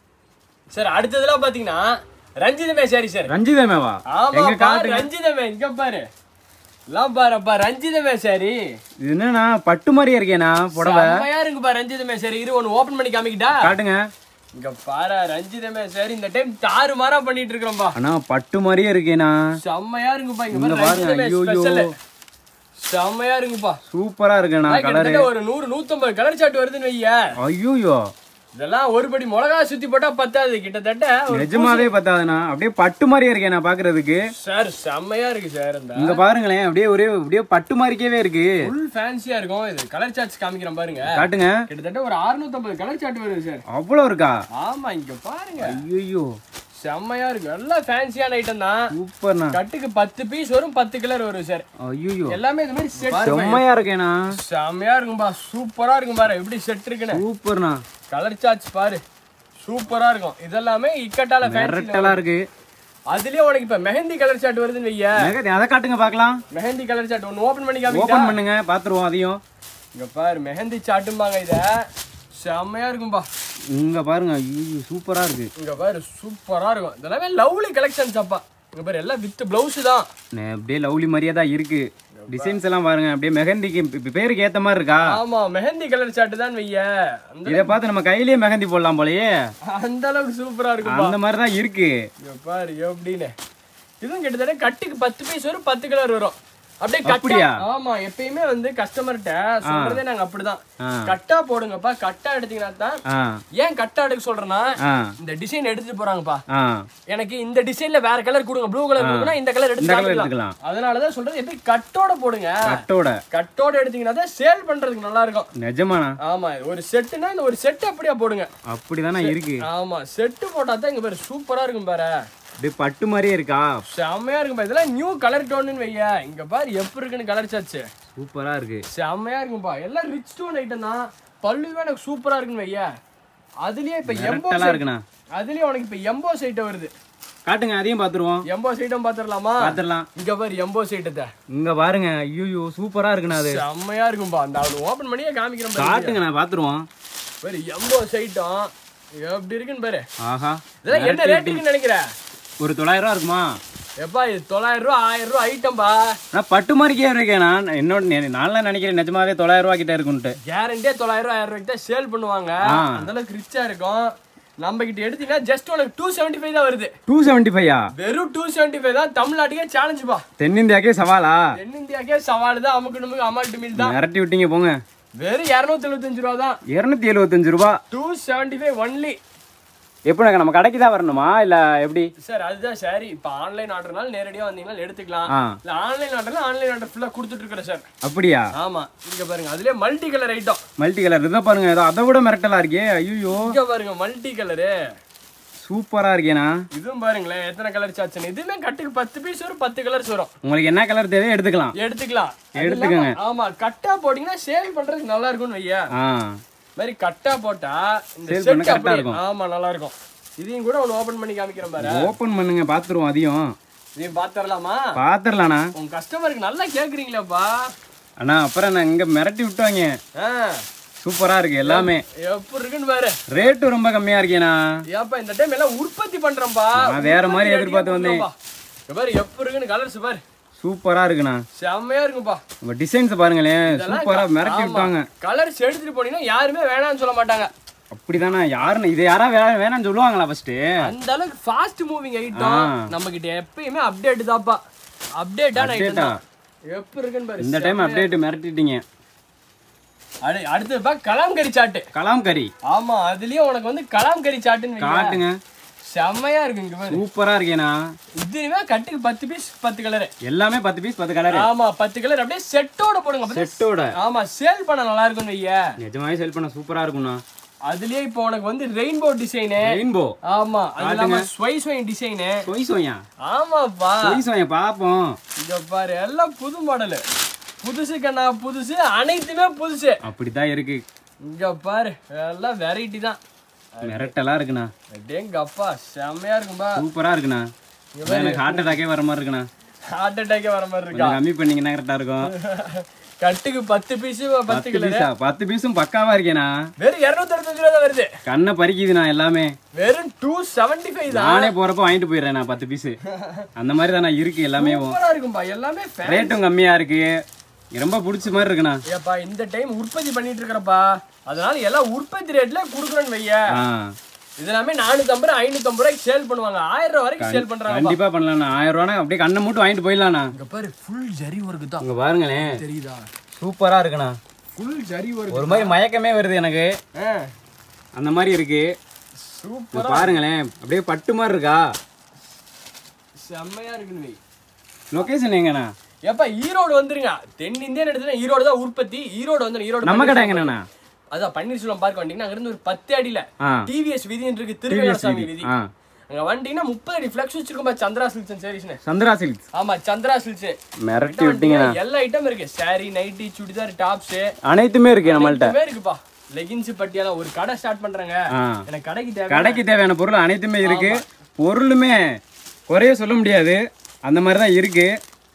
சார் அடுத்ததெல்லாம் பாத்தீங்கன்னா ரஞ்சிதமே சாரி சார் ரஞ்சிதமேவா ஆமா பாரு ரஞ்சிதமே இங்க பாரு எல்லாம் பாருப்பா ரஞ்சிதமே சாரி இது என்னன்னா பட்டு மாதிரியே இருக்கேண்ணா புடவை செம்மையா இருக்குப்பா ரஞ்சிதமே சாரி இரு ஒன்னு ஓபன் பண்ணி காமிக்கிட்டா காட்டுங்க இங்க பாரு ரஞ்சிதமே சாரி இந்த டைம் தாறு மாறா பண்ணிட்டு இருக்கோம்பா அண்ணா பட்டு மாதிரியே இருக்கேண்ணா செம்மையா இருக்குப்பா இங்க இங்க பாரு பாருங்க ரஞ்சிதமே ஐயோ ஸ்பெஷல் செம்மையா இருக்குப்பா சூப்பரா இருக்குண்ணா கலரு கிட்டத்தட்ட ஒரு நூறு நூத்தி ஐம்பது கலர் சாட் வருதுன்னு வையா ஐயோ இதெல்லாம் ஒரு படி மிளகா சுத்தி போட்டா பத்தாது கிட்டத்தட்ட ஒரு நிஜமாவே பத்தாதுண்ணா அப்படியே பட்டு மாதிரியே இருக்கேண்ணா பாக்குறதுக்கு சார் செம்மையா இருக்கு சார் இந்த இங்க பாருங்களேன் அப்படியே ஒரே அப்படியே பட்டு மாதிரிக்கவே இருக்கு ஃபுல் ஃபேன்சியா இருக்கும் இது கலர் சார்ட்ஸ் காமிக்கிறேன் பாருங்க காட்டுங்க கிட்டத்தட்ட ஒரு அறுநூத்தி ஐம்பது கலர் சார்ட் வருது சார் அவ்வளவு இருக்கா ஆமா இங்க பாருங்க ஐயோ செம்மையா இருக்கு எல்லாம் ஃபேன்சியான ஐட்டம் தான் சூப்பர்ண்ணா கட்டுக்கு பத்து பீஸ் வரும் பத்து கலர் வரும் சார் ஐயோ எல்லாமே இந்த மாதிரி செட் செம்மையா இருக்கேண்ணா செம்மையா இருக்கும்பா சூப்பரா இருக்கும் பாரு எப்படி செட் இருக்குன்னு சூப்பர்ண்ணா கலர் சார்ட்ஸ் பாரு சூப்பரா இருக்கும் இதெல்லாமே இக்கட்டால ஃபேன்சி ரெட்டலா இருக்கு அதுலயே உனக்கு இப்ப மெஹந்தி கலர் சார்ட் வருதுன்னு வையா அதை காட்டுங்க பாக்கலாம் மெஹந்தி கலர் சார்ட் ஒன்னு ஓபன் பண்ணி காமிங்க ஓபன் பண்ணுங்க பாத்துருவோம் அதையும் இங்க பாரு மெஹந்தி சாட்டும்பாங்க இத செம்மையா இருக்கும்பா இங்க பாருங்க ஐயோ சூப்பரா இருக்கு இங்க பாரு சூப்பரா இருக்கும் இதெல்லாமே லவ்லி கலெக்ஷன்ஸ் அப்பா இங்க பாரு எல்லாம் வித் பிளவுஸ் தான் அப்படியே லவ்லி மாதிரியே தான் இருக்கு டிசைன்ஸ் எல்லாம் பாருங்க அப்படியே மெஹந்திக்கு இப்ப பேருக்கு ஏத்த மாதிரி இருக்கா ஆமா மெஹந்தி கலர் சாட்டு தான் வைய இத பார்த்து நம்ம கையிலேயே மெஹந்தி போடலாம் போலயே அந்த அளவுக்கு சூப்பரா இருக்கும் அந்த மாதிரி தான் இருக்கு இங்க பாரு எப்படின்னு இதுவும் கிட்டத்தட்ட கட்டுக்கு பத்து பீஸ் வரும் பத்து கலர் வரும் அப்படியே அப்படியா? ஆமா எப்பயுமே வந்து கஸ்டமர்கிட்ட சொல்றதே நாங்க அப்படிதான் கட்டா போடுங்கப்பா கட்டா எடுத்தீங்கன்னா தான் ஏன் கட்டா எடுக்க சொல்றேன்னா இந்த டிசைன் எடுத்துட்டு போறாங்கப்பா எனக்கு இந்த டிசைன்ல வேற கலர் கொடுங்க ப்ளூ கலர் கொடுங்கன்னா இந்த கலர் எடுத்துக்கலாம் அதனாலதான் சொல்றது எப்படி கட்டோட போடுங்க கட்டோட கட்டோட எடுத்தீங்கன்னா தான் சேல் பண்றதுக்கு நல்லா இருக்கும் நிஜமானா ஆமா ஒரு செட்டுனா இந்த ஒரு செட் அப்படியே போடுங்க அப்படிதானே இருக்கு ஆமா செட்டு போட்டா தான் இங்க பாரு சூப்பரா இருக்கும் பாரு அப்படியே பட்டு மாதிரியே இருக்கா செம்மையா இருக்கும் பா இதெல்லாம் நியூ கலர் டோன்னு வையா இங்க பாரு எப்படி இருக்குன்னு கலர் சாச்சு சூப்பரா இருக்கு செம்மையா இருக்கும்பா எல்லாம் ரிச் ஸ்டோன் ஐட்டம் தான் பல்லுவே எனக்கு சூப்பரா இருக்குன்னு வையா அதுலயே இப்ப எம்போஸ் இருக்குண்ணா அதுலயே உனக்கு இப்ப எம்போஸ் ஐட்டம் வருது காட்டுங்க அதையும் பாத்துருவோம் எம்போஸ் ஐட்டம் பாத்துடலாமா பாத்துடலாம் இங்க பாரு எம்போஸ் ஐட்டத்தை இங்க பாருங்க ஐயோ சூப்பரா இருக்குண்ணா அது செம்மையா இருக்கும்பா அந்த அவளு ஓபன் பண்ணியே காமிக்கிறேன் காட்டுங்க நான் பாத்துருவோம் பாரு எம்போஸ் ஐட்டம் எப்படி இருக்குன்னு பாரு ஆஹா இதெல்லாம் என்ன ரேட்டுன்னு நினைக்கிறேன் ஒரு தொள்ளாயிரம் ரூபா இருக்குமா எப்பா இது தொள்ளாயிரம் ரூபா ஆயிரம் ரூபா ஐட்டம்பா நான் பட்டு மாதிரிக்கே இருக்கேன் நான் என்னோட நான்லாம் நினைக்கிறேன் நிஜமாவே தொள்ளாயிரம் ரூபா கிட்ட இருக்குன்ட்டு கேரண்டியே தொள்ளாயிரம் ரூபாய் ஆயிரம் ரூபாய்க்கு தான் சேல் பண்ணுவாங்க அந்த அளவுக்கு ரிச்சா இருக்கும் நம்ம கிட்ட எடுத்தீங்கன்னா ஜஸ்ட் உனக்கு டூ செவன்டி ஃபைவ் தான் வருது டூ செவன்டி ஃபைவா வெறும் டூ செவன்டி ஃபைவ் தான் தமிழ்நாட்டுக்கே சேலஞ்சு பா தென்னிந்தியாக்கே சவாலா தென்னிந்தியாக்கே சவால் தான் அமுக்கு நமக்கு அமால்ட்டு மீல் தான் மிரட்டி விட்டீங்க போங்க வெறும் இருநூத்தி எழுபத்தஞ்சு ரூபா தான் இருநூத்தி எழுபத்தஞ்சு ரூபா டூ செவன்டி ஃபைவ் ஒன்லி எப்படி நம்ம கடைக்கு தான் வரணுமா இல்ல எப்படி சார் அதுதான் சரி இப்ப ஆன்லைன் ஆர்டர்னால நேரடியா வந்தீங்கன்னா எடுத்துக்கலாம் இல்ல ஆன்லைன் ஆர்டர்ல ஆன்லைன் ஆர்டர் ஃபுல்லா கொடுத்துட்டு இருக்கேன் சார் அப்படியா ஆமா இங்க பாருங்க அதுலயே multi colour item multi colour இத பாருங்க ஏதோ அதை விட மிரட்டலா இருக்கே ஐயோ இங்க பாருங்க மல்டி கலரு சூப்பரா இருக்கேனா இதுவும் பாருங்களேன் எத்தனை கலர் சாச்சுன்னு இதுமே கட்டுக்கு பத்து பீஸ் வரும் பத்து கலர்ஸ் வரும் உங்களுக்கு என்ன கலர் தேவையோ எடுத்துக்கலாம் எடுத்துக்கலாம் எடுத்துக்கங்க ஆமா கட்டா போட்டீங்கன்னா சேல் பண்றதுக்கு நல்லா இருக்கும்னு வையா மாதிரி கட்டா போட்டா இந்த செட் கரெக்ட்டா இருக்கும் ஆமா நல்லா இருக்கும் இதையும் கூட ஒன்னு ஓபன் பண்ணி காமிக்கிறேன் பாரு ஓபன் பண்ணுங்க பாத்துருவோம் அதையும் நீ பாத்தறலாமா பாத்தறலானா உங்க கஸ்டமருக்கு நல்லா கேக்குறீங்களாப்பா அண்ணா அப்புறம் நான் இங்க மிரட்டி விட்டாங்க சூப்பரா இருக்கு எல்லாமே எப்படி இருக்குன்னு பாரு ரேட் ரொம்ப கம்மியா இருக்கேனா ஏப்பா இந்த டைம் எல்லாம் உற்பத்தி பண்றேன்பா நான் வேற மாதிரி எதிர்பார்த்து வந்தேன் பாரு எப்படி இருக்குன்னு கலர்ஸ் பாரு சூப்பரா இருக்குண்ணா செம்மையா இருக்கும்பா உங்க டிசைன்ஸ் பாருங்களேன் சூப்பரா மிரட்டி விட்டாங்க கலர்ஸ் எடுத்துட்டு போனீங்கன்னா யாருமே வேணாம்னு சொல்ல மாட்டாங்க அப்படிதானா யாருன்னு இது யாரா வேணாம்னு சொல்லுவாங்களா ஃபர்ஸ்ட் அந்த அளவுக்கு ஃபாஸ்ட் மூவிங் ஐட்டம் நம்ம கிட்ட எப்பயுமே அப்டேட் தான்ப்பா அப்டேட்டான ஐட்டம் தான் எப்படி இருக்குன்னு பாரு இந்த டைம் அப்டேட் மிரட்டிட்டீங்க அடுத்து பா கலாம்கரி சாட் கலாம்கரி ஆமா அதுலயே உனக்கு வந்து கலாம்கரி சாட்னு காட்டுங்க செம்மையா இருக்கு இங்க பாரு சூப்பரா இருக்கேனா இதுவே கட்டுக்கு பத்து பீஸ் பத்து கலர் எல்லாமே பத்து பீஸ் பத்து கலர் ஆமா பத்து கலர் அப்படியே செட்டோட போடுங்க செட்டோட ஆமா சேல் பண்ண நல்லா இருக்கும் ஐயா நிஜமாவே சேல் பண்ண சூப்பரா இருக்கும்ண்ணா அதுலயே இப்போ உனக்கு வந்து ரெயின்போ டிசைன் ரெயின்போ ஆமா அது இல்லாம ஸ்வை ஸ்வை டிசைன் சொய் சொயா ஆமாப்பா சொய் சொயா பாப்போம் இங்க பாரு எல்லாம் புது மாடல் புதுசு கண்ணா புதுசு அனைத்துமே புதுசு அப்படிதான் இருக்கு இங்க பாரு எல்லாம் வெரைட்டி தான் மிரட்டலா இருக்குண்ணா டேங்க அப்பா செம்மையா இருக்கும்பா சூப்பரா இருக்குண்ணா எனக்கு ஹார்ட் அட்டாக்கே வர மாதிரி இருக்குண்ணா ஹார்ட் அட்டாக்கே வர மாதிரி இருக்கா கம்மி பண்ணீங்கன்னா கரெக்டா இருக்கும் கட்டுக்கு பத்து பீஸ் பத்து கிலோ பத்து பீஸும் பக்காவா இருக்கேண்ணா வெறும் இருநூத்தி அறுபத்தஞ்சு ரூபா தான் வருது கண்ணை பறிக்குதுண்ணா எல்லாமே வெறும் டூ செவன்டி ஃபைவ் தான் நானே போறப்ப வாங்கிட்டு போயிடுறேன் நான் பத்து பீஸ் அந்த மாதிரி தானே இருக்கு எல்லாமே சூப்பரா இருக்கும்பா எல்லாமே ரேட்டும் கம்மியா இருக்கு ரொம்ப பிடிச்ச மாதிரி இருக்குண்ணா ஏப்பா இந்த டைம் உற்பத்தி பண்ணிட்டு இருக்கறப்பா அதனால எல்லாம் உற்பத்தி ரேட்ல குடுக்குறேன்னு வையா இது எல்லாமே நானூத்தி ஐம்பது ரூபாய் ஐநூத்தி ஐம்பது ரூபாய்க்கு சேல் பண்ணுவாங்க ஆயிரம் ரூபாய் வரைக்கும் சேல் பண்றாங்க கண்டிப்பா பண்ணலாம் ஆயிரம் ரூபாய் அப்படியே கண்ணை மட்டும் வாங்கிட்டு போயிடலாம்ண்ணா இங்க பாரு ஃபுல் ஜரி ஒர்க் தான் இங்க பாருங்களேன் தெரியுதா சூப்பரா இருக்குண்ணா ஃபுல் ஜரி ஒர்க் ஒரு மாதிரி மயக்கமே வருது எனக்கு அந்த மாதிரி இருக்கு சூப்பரா பாருங்களேன் அப்படியே பட்டு மாதிரி இருக்கா செம்மையா இருக்குன்னு லொகேஷன் எங்கண்ணா ஏப்பா ஈரோடு வந்துருங்க தென்னிந்தியன் எடுத்துனா ஈரோடு தான் உற்பத்தி ஈரோடு வந்து ஈரோடு நம்ம கடை எங்கண்ணா அதான் பன்னீர்செல்வம் பார்க்க வந்தீங்கன்னா அங்க இருந்து ஒரு பத்து அடியில டிவிஎஸ் விதின்னு இருக்கு திருவேலசாமி விதி அங்க வந்தீங்கன்னா முப்பது அடி ஃபிளக்ஸ் வச்சிருக்கோம்பா சந்திரா சில்க்ஸ் அண்ட் சாரீஸ்னு சந்திரா சில்க்ஸ் ஆமா சந்திரா சில்க்ஸ் மிரட்டி விட்டீங்க எல்லா ஐட்டம் இருக்கு சாரி நைட்டி சுடிதார் டாப்ஸ் அனைத்துமே இருக்கு நம்மள்ட்ட அனைத்துமே இருக்குப்பா லெகின்ஸ் பட்டியால ஒரு கடை ஸ்டார்ட் பண்றாங்க எனக்கு கடைக்கு தேவை கடைக்கு தேவையான பொருள் அனைத்துமே இருக்கு பொருளுமே குறைய சொல்ல முடியாது அந்த மாதிரி தான் இருக்கு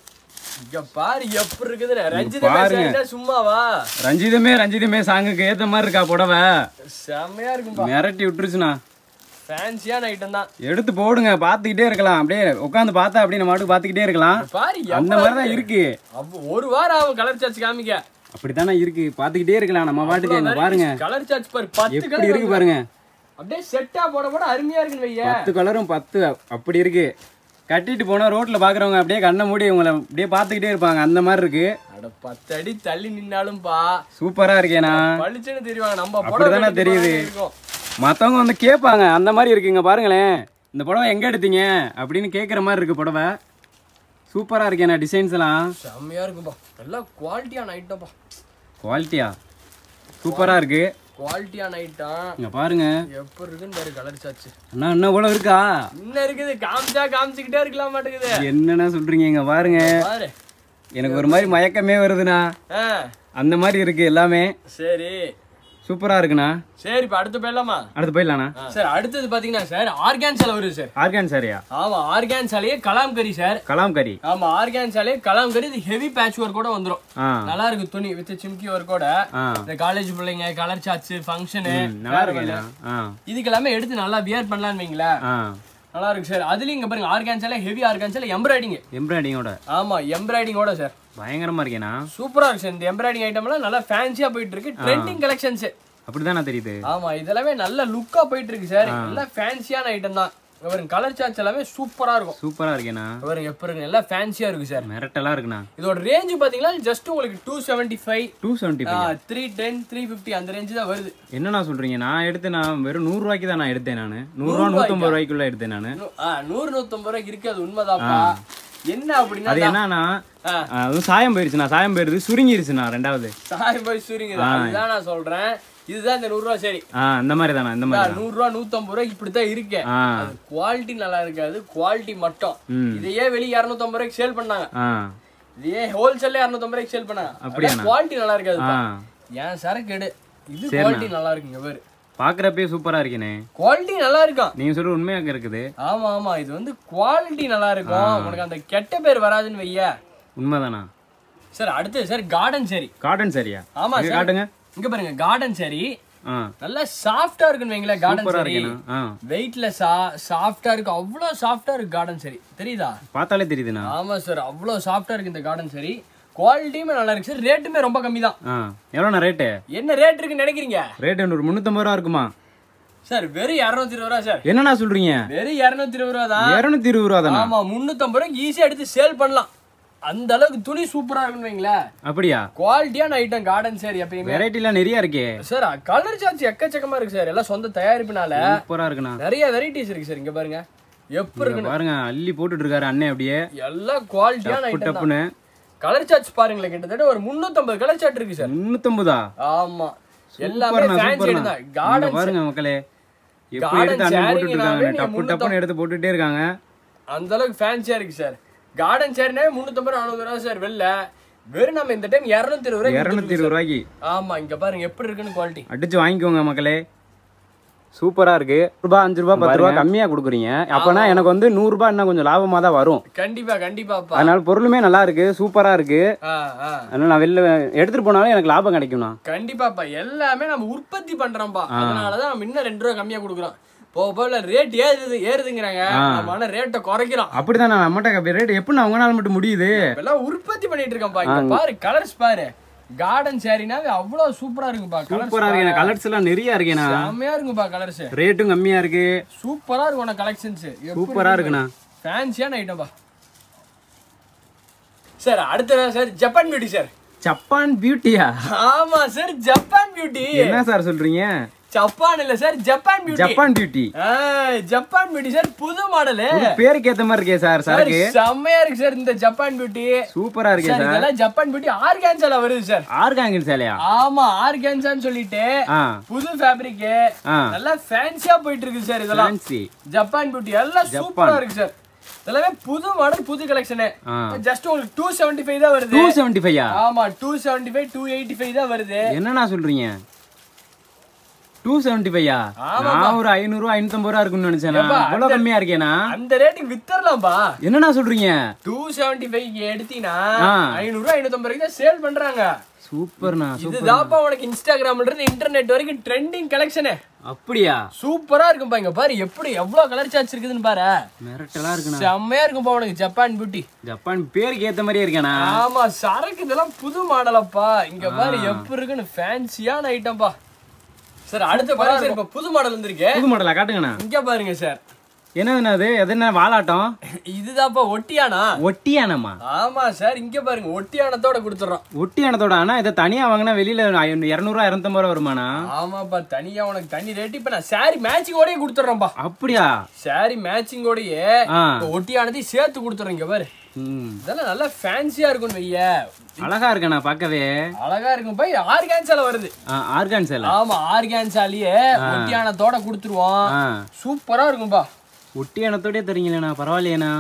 இங்க பாரு எப்படி இருக்குது ரஞ்சிதமே சும்மாவா ரஞ்சிதமே ரஞ்சிதமே சாங்குக்கு ஏத்த மாதிரி இருக்கா புடவை செம்மையா இருக்கும்பா மிரட்டி விட்டுருச்சுண்ணா ஃபேன்சியான ஐட்டம் தான் எடுத்து போடுங்க பாத்துக்கிட்டே இருக்கலாம் அப்படியே உட்காந்து பார்த்தா அப்படியே நம்ம மாட்டுக்கு பாத்துக்கிட்டே இருக்கலாம் பாரு அந்த மாதிரி தான் இருக்கு ஒரு வாரம் ஆகும் கலர் சார்ஜ் காமிக்க அப்படித்தானே இருக்கு பாத்துக்கிட்டே இருக்கலாம் நம்ம பாட்டுக்கு எங்க பாருங்க கலர் சார்ஜ் பாரு பத்து எப்படி இருக்கு பாருங்க அப்படியே செட்டா போட போட அருமையா இருக்குன்னு வையா பத்து கலரும் பத்து அப்படி இருக்கு கட்டிட்டு போனா ரோட்ல பாக்குறவங்க அப்படியே கண்ணை மூடி உங்களை அப்படியே பாத்துக்கிட்டே இருப்பாங்க அந்த மாதிரி இருக்கு அட பத்து அடி தள்ளி நின்னாலும் பா சூப்பரா இருக்கேனா பளிச்சுன்னு தெரிவாங்க நம்ம அப்படிதானே தெரியுது மத்தவங்க வந்து கேட்பாங்க அந்த மாதிரி இருக்குங்க பாருங்களேன் இந்த புடவை எங்க எடுத்தீங்க அப்படின்னு கேட்குற மாதிரி இருக்கு புடவை சூப்பரா இருக்கேண்ணா டிசைன்ஸ் எல்லாம் செம்மையா இருக்கும்பா எல்லாம் குவாலிட்டியான ஐட்டம்ப்பா குவாலிட்டியா சூப்பரா இருக்கு குவாலிட்டியான ஐட்டம் இங்க பாருங்க எப்படி இருக்குன்னு பாரு கலர் சார்ஜ் அண்ணா என்ன இவ்வளவு இருக்கா இன்னும் இருக்குது காமிச்சா காமிச்சுக்கிட்டே இருக்கலாம் மாட்டேங்குது என்னன்னா சொல்றீங்க இங்க பாருங்க பாரு எனக்கு ஒரு மாதிரி மயக்கமே வருதுண்ணா அந்த மாதிரி இருக்கு எல்லாமே சரி சூப்பரா இருக்குண்ணா சரி இப்ப அடுத்து போயிடலாமா அடுத்து போயிடலாண்ணா சார் அடுத்தது பாத்தீங்கன்னா சார் ஆர்கான்சால வருது சார் ஆர்கான்சாரியா ஆமா ஆர்கான்சாலே கலாம்கரி சார் கலாம்கரி ஆமா ஆர்கான்சாலே கலாம்கரி இது ஹெவி பேட்ச் ஒர்க் கூட வந்துரும் நல்லா இருக்கு துணி வித் சிம்கி ஒர்க்கோட இந்த காலேஜ் பிள்ளைங்க கலர் சார்ட்ஸ் ஃபங்க்ஷனு நல்லா இருக்கு இதுக்கு எல்லாமே எடுத்து நல்லா வியர் பண்ணலாம்னு வைங்களா நல்லா இருக்கு சார் அதுலயும் இங்க பாருங்க ஆர்கான்சால ஹெவி ஆர்கான்சால எம்ப்ராய்டிங் எம்ப்ராய்டிங்கோட ஆமா எம்ப்ராய்டிங்கோட சார் பயங்கரமா இருக்கேனா சூப்பரா இருக்கு சார் இந்த எம்ப்ராய்டிங் ஐட்டம் எல்லாம் நல்லா ஃபேன்சியா போயிட்டு இருக்கு ட்ரெண்டிங் கலெக்ஷன்ஸ் அப்படிதான் தெரியுது ஆமா இதெல்லாமே நல்ல லுக்கா போயிட்டு இருக்கு சார் எல்லாம் ஃபேன்சியான ஐட்டம் தான் பாருங்க கலர் சார்ட்ஸ் எல்லாமே சூப்பரா இருக்கும் சூப்பரா இருக்கேனா பாருங்க எப்ப இருக்கு எல்லாம் ஃபேன்சியா இருக்கு சார் மிரட்டலா இருக்குண்ணா இதோட ரேஞ்ச் பாத்தீங்கன்னா ஜஸ்ட் உங்களுக்கு two seventy five two seventy five three ten three fifty அந்த ரேஞ்சு தான் வருது என்னண்ணா சொல்றீங்க நான் எடுத்து நான் வெறும் நூறு ரூபாய்க்கு தான் நான் எடுத்தேன் நான் நூறு ரூபா நூத்தம்பது ரூபாய்க்குள்ள எடுத்தேன் நான் நூறு நூத்தம்பது ரூபாய்க்கு இருக்கு அது உண்மைதான்ப்பா என்ன அப்படின்னா அது என்னன்னா அதுவும் சாயம் போயிருச்சுண்ணா சாயம் போயிருது சுருங்கிருச்சுண்ணா ரெண்டாவது சாயம் போய் சுருங்குது அதுதான் நான் சொல்றேன் இதுதான் இந்த நூறு ரூபா சரி இந்த மாதிரி தானே இந்த மாதிரி நூறு ரூபா நூத்தம்பது ரூபாய்க்கு இப்படித்தான் இருக்கு குவாலிட்டி நல்லா இருக்காது குவாலிட்டி மட்டும் இதையே வெளியே இருநூத்தி ஐம்பது ரூபாய்க்கு சேல் பண்ணாங்க இதே ஹோல்சேல்ல இருநூத்தி ஐம்பது ரூபாய்க்கு சேல் பண்ணாங்க அப்படியே குவாலிட்டி நல்லா இருக்காது ஏன் சரக்கு எடு இது குவாலிட்டி நல்லா இருக்குங்க வேறு பாக்குறப்பே சூப்பரா இருக்கேனே குவாலிட்டி நல்லா இருக்கும் நீங்க சொல்ற உண்மையாக இருக்குது ஆமா ஆமா இது வந்து குவாலிட்டி நல்லா இருக்கும் உனக்கு அந்த கெட்ட பேர் வராதுன்னு வைய உண்மைதானா சார் அடுத்து சார் கார்டன் சாரி கார்டன் சாரியா ஆமா சார் காட்டுங்க இங்க பாருங்க கார்டன் சாரி நல்லா சாஃப்டா இருக்குன்னு வைங்களேன் கார்டன் சாரி வெயிட்லெஸ்ஸா சாஃப்டா இருக்கு அவ்வளவு சாஃப்டா இருக்கு கார்டன் சாரி தெரியுதா பார்த்தாலே தெரியுதுண்ணா ஆமா சார் அவ்வளவு சாஃப்டா இருக்கு இந்த கார்டன் சாரி குவாலிட்டியுமே நல்லா இருக்கு சார் ரேட்டுமே ரொம்ப கம்மி தான் எவ்வளோண்ணா ரேட்டு என்ன ரேட் இருக்குன்னு நினைக்கிறீங்க ரேட் ஒரு முந்நூற்றம்பது ரூபா இருக்குமா சார் வெறும் இருநூத்தி இருபது ரூபா சார் என்னண்ணா சொல்றீங்க வெறும் இருநூத்தி இருபது ரூபா தான் இருநூத்தி இருபது ரூபா தான் ஆமா முன்னூத்தம்பது ரூபாய்க்கு ஈஸியா எடுத்து சேல் பண்ணலாம் அந்த அளவுக்கு துணி சூப்பரா இருக்குன்னு வைங்களேன் அப்படியா குவாலிட்டியான ஐட்டம் கார்டன் சாரி எப்பயுமே வெரைட்டிலாம் நிறைய இருக்கே சார் கலர் சார்ஜ் எக்கச்சக்கமா இருக்கு சார் எல்லாம் சொந்த தயாரிப்புனால சூப்பரா இருக்குண்ணா நிறைய வெரைட்டிஸ் இருக்கு சார் இங்க பாருங்க எப்படி இருக்கு பாருங்க அள்ளி போட்டுட்டு இருக்காரு அண்ணே அப்படியே எல்லாம் குவாலிட்டியான ஐட்டம் கலர் சார்ட்ஸ் பாருங்களேன் கிட்டத்தட்ட ஒரு முன்னூத்தி ஐம்பது கலர் சார்ட் இருக்கு சார் முன்னூத்தி ஐம்பதா ஆமா எல்லாமே ஃபேன்சி தான். கார்டன் பாருங்க மக்களே, எப்படி எடுத்து அண்ணன் போட்டுட்டு இருக்காங்க, டப்பு டப்புன்னு எடுத்து போட்டுட்டே இருக்காங்க. அந்த அளவுக்கு ஃபேன்சியா இருக்கு சார். கார்டன் சேர்னே முன்னூத்தம்பது ரூபா நானூறு ரூபா சார். வெளில வெறும் நம்ம இந்த டைம் இருநூத்தி இருபது ரூபாய் இருநூத்தி இருபது ரூபாய்க்கு. ஆமா, இங்க பாருங்க எப்படி இருக்குன்னு குவாலிட்டி. அடிச்சு வாங்கிக்கோங்க மக்களே, சூப்பரா இருக்கு. ரூபாய் அஞ்சு ரூபாய் பத்து ரூபாய் கம்மியா கொடுக்குறீங்க. அப்பனா எனக்கு வந்து நூறு ரூபாய் இன்னும் கொஞ்சம் லாபமா தான் வரும். கண்டிப்பா கண்டிப்பா. அதனால பொருளுமே நல்லா இருக்கு, சூப்பரா இருக்கு. அதனால நான் வெளில எடுத்துட்டு போனாலும் எனக்கு லாபம் கிடைக்கும்ண்ணா. கண்டிப்பாப்பா, எல்லாமே நம்ம உற்பத்தி பண்றோம்ப்பா. அதனாலதான் நம்ம இன்னும் ரெண்டு ரூபா கம்மியா கொடுக்குறோம். போக போல ரேட் ஏறுது ஏறுதுங்கிறாங்க, நம்ம ரேட்டை குறைக்கிறோம். அப்படிதான் நான் நம்மகிட்ட ரேட் எப்படி அவங்களால மட்டும் முடியுது. எல்லாம் உற்பத்தி பண்ணிட்டு இருக்கோம்ப்பா. இங்க பாரு கலர்ஸ் பாரு. கார்டன் சாரினாவே அவ்வளவு சூப்பரா இருக்குப்பா. சூப்பரா இருக்கு. கலர்ஸ் எல்லாம் நிறைய இருக்குண்ணா. செம்மையா இருக்குப்பா கலர்ஸ். ரேட்டும் கம்மியா இருக்கு. சூப்பரா இருக்கும் கலெக்ஷன்ஸ். சூப்பரா இருக்குண்ணா. ஃபேன்சியான ஐட்டம்பா சார். அடுத்த sir Japan beauty sir. Japan பியூட்டியா? ஆமா சார், ஜப்பான் பியூட்டி. என்ன சார் சொல்றீங்க? ஜப்பான் இல்ல sir, Japan beauty. Japan beauty. Japan beauty sir, புது மாடல். பேருக்கு ஏத்த மாதிரி இருக்கே சார். சரக்கு செம்மையா இருக்கு சார் இந்த ஜப்பான் பியூட்டி. சூப்பரா இருக்கு சார். இதெல்லாம் ஜப்பான் பியூட்டி ஆர்கான்சால வருது சார். ஆர்கான்சாலயா? ஆமா, ஆர்கான்சான்னு சொல்லிட்டு புது ஃபேப்ரிக் நல்லா ஃபேன்சியா போயிட்டு இருக்கு சார். இதெல்லாம் ஜப்பான் பியூட்டி எல்லாம் சூப்பரா இருக்கு சார். எல்லாமே புது மாடல், புது கலெக்ஷன். ஜஸ்ட் உங்களுக்கு டூ செவன்டி ஃபைவ் தான் வருது. Two seventy five? ஆமா, two seventy five two eighty five தான் வருது. என்னன்னா சொல்றீங்க? Two seventy five? நான் ஒரு ஐநூறு ரூபாய் ஐநூத்தம்பது ரூபா இருக்குன்னு நினைச்சேன். அவ்வளவு கம்மியா இருக்கேனா? அந்த ரேட்டுக்கு வித்தரலாம்பா. என்னன்னா சொல்றீங்க? டூ செவன்டி ஃபைவ் எடுத்தீங்கன்னா ஐநூறு ரூபாய் ஐநூத்தம்பது ரூபாய்க்கு தான் சேல் பண்றாங்க. சூப்பர்ண்ணா. இதுதான்ப்பா உனக்கு இன்ஸ்டாகிராம்ல இருந்து இன்டர்நெட் வரைக்கும் ட்ரெண்டிங் கலெக்ஷன். அப்படியா? சூப்பரா இருக்கும்பா. இங்க பாரு எப்படி எவ்வளவு கலர் சார்ட்ஸ் இருக்குதுன்னு பாரு. மிரட்டலா இருக்குண்ணா. செம்மையா இருக்கும்பா உனக்கு ஜப்பான் பியூட்டி. ஜப்பான் பேருக்கு ஏத்த மாதிரியே இருக்கேனா? ஆமா, சரக்கு இதெல்லாம் புது மாடலப்பா. இங்க பாரு எப்படி இருக்குன்னு ஃபேன்சியான ஐட்டம்பா சார். அடுத்த பாருங்க சார், இப்ப புது மாடல் வந்திருக்கு. புது மாடலா? காட்டுங்கண்ணா. இங்க பாருங்க சார். என்னதுண்ணா அது? எதுனா வாலாட்டம்? இதுதான்ப்பா ஒட்டியானா. ஒட்டியானமா? ஆமா சார், இங்க பாருங்க ஒட்டியானத்தோட கொடுத்துறோம். ஒட்டியானத்தோட? ஆனா இதை தனியா வாங்கினா வெளியில இருநூறு ரூபா இருநூத்தம்பது ரூபா வருமானா? ஆமாப்பா, தனியா உனக்கு தனி ரேட். இப்ப நான் சாரி மேட்சிங்கோடயே கொடுத்துறேன்ப்பா. அப்படியா? சாரி மேட்சிங்கோடயே ஒட்டியானதையும் சேர்த்து கொடுத்துறேன். இங்க பாரு, இதெல்லாம் நல்லா ஃபேன்சியா இருக்கும் வைய. அழகா இருக்கா பார்க்கவே? அழகா இருக்கும் பை. ஆர்கான்சால வருது. ஆர்கான்சால? ஆமா, ஆர்கான்சாலியே ஒட்டியானத்தோட கொடுத்துருவோம். சூப்பரா இருக்கும்பா. ஒட்டியானத்தோடய தரீங்களா? பரவாயில்லையேண்ணா.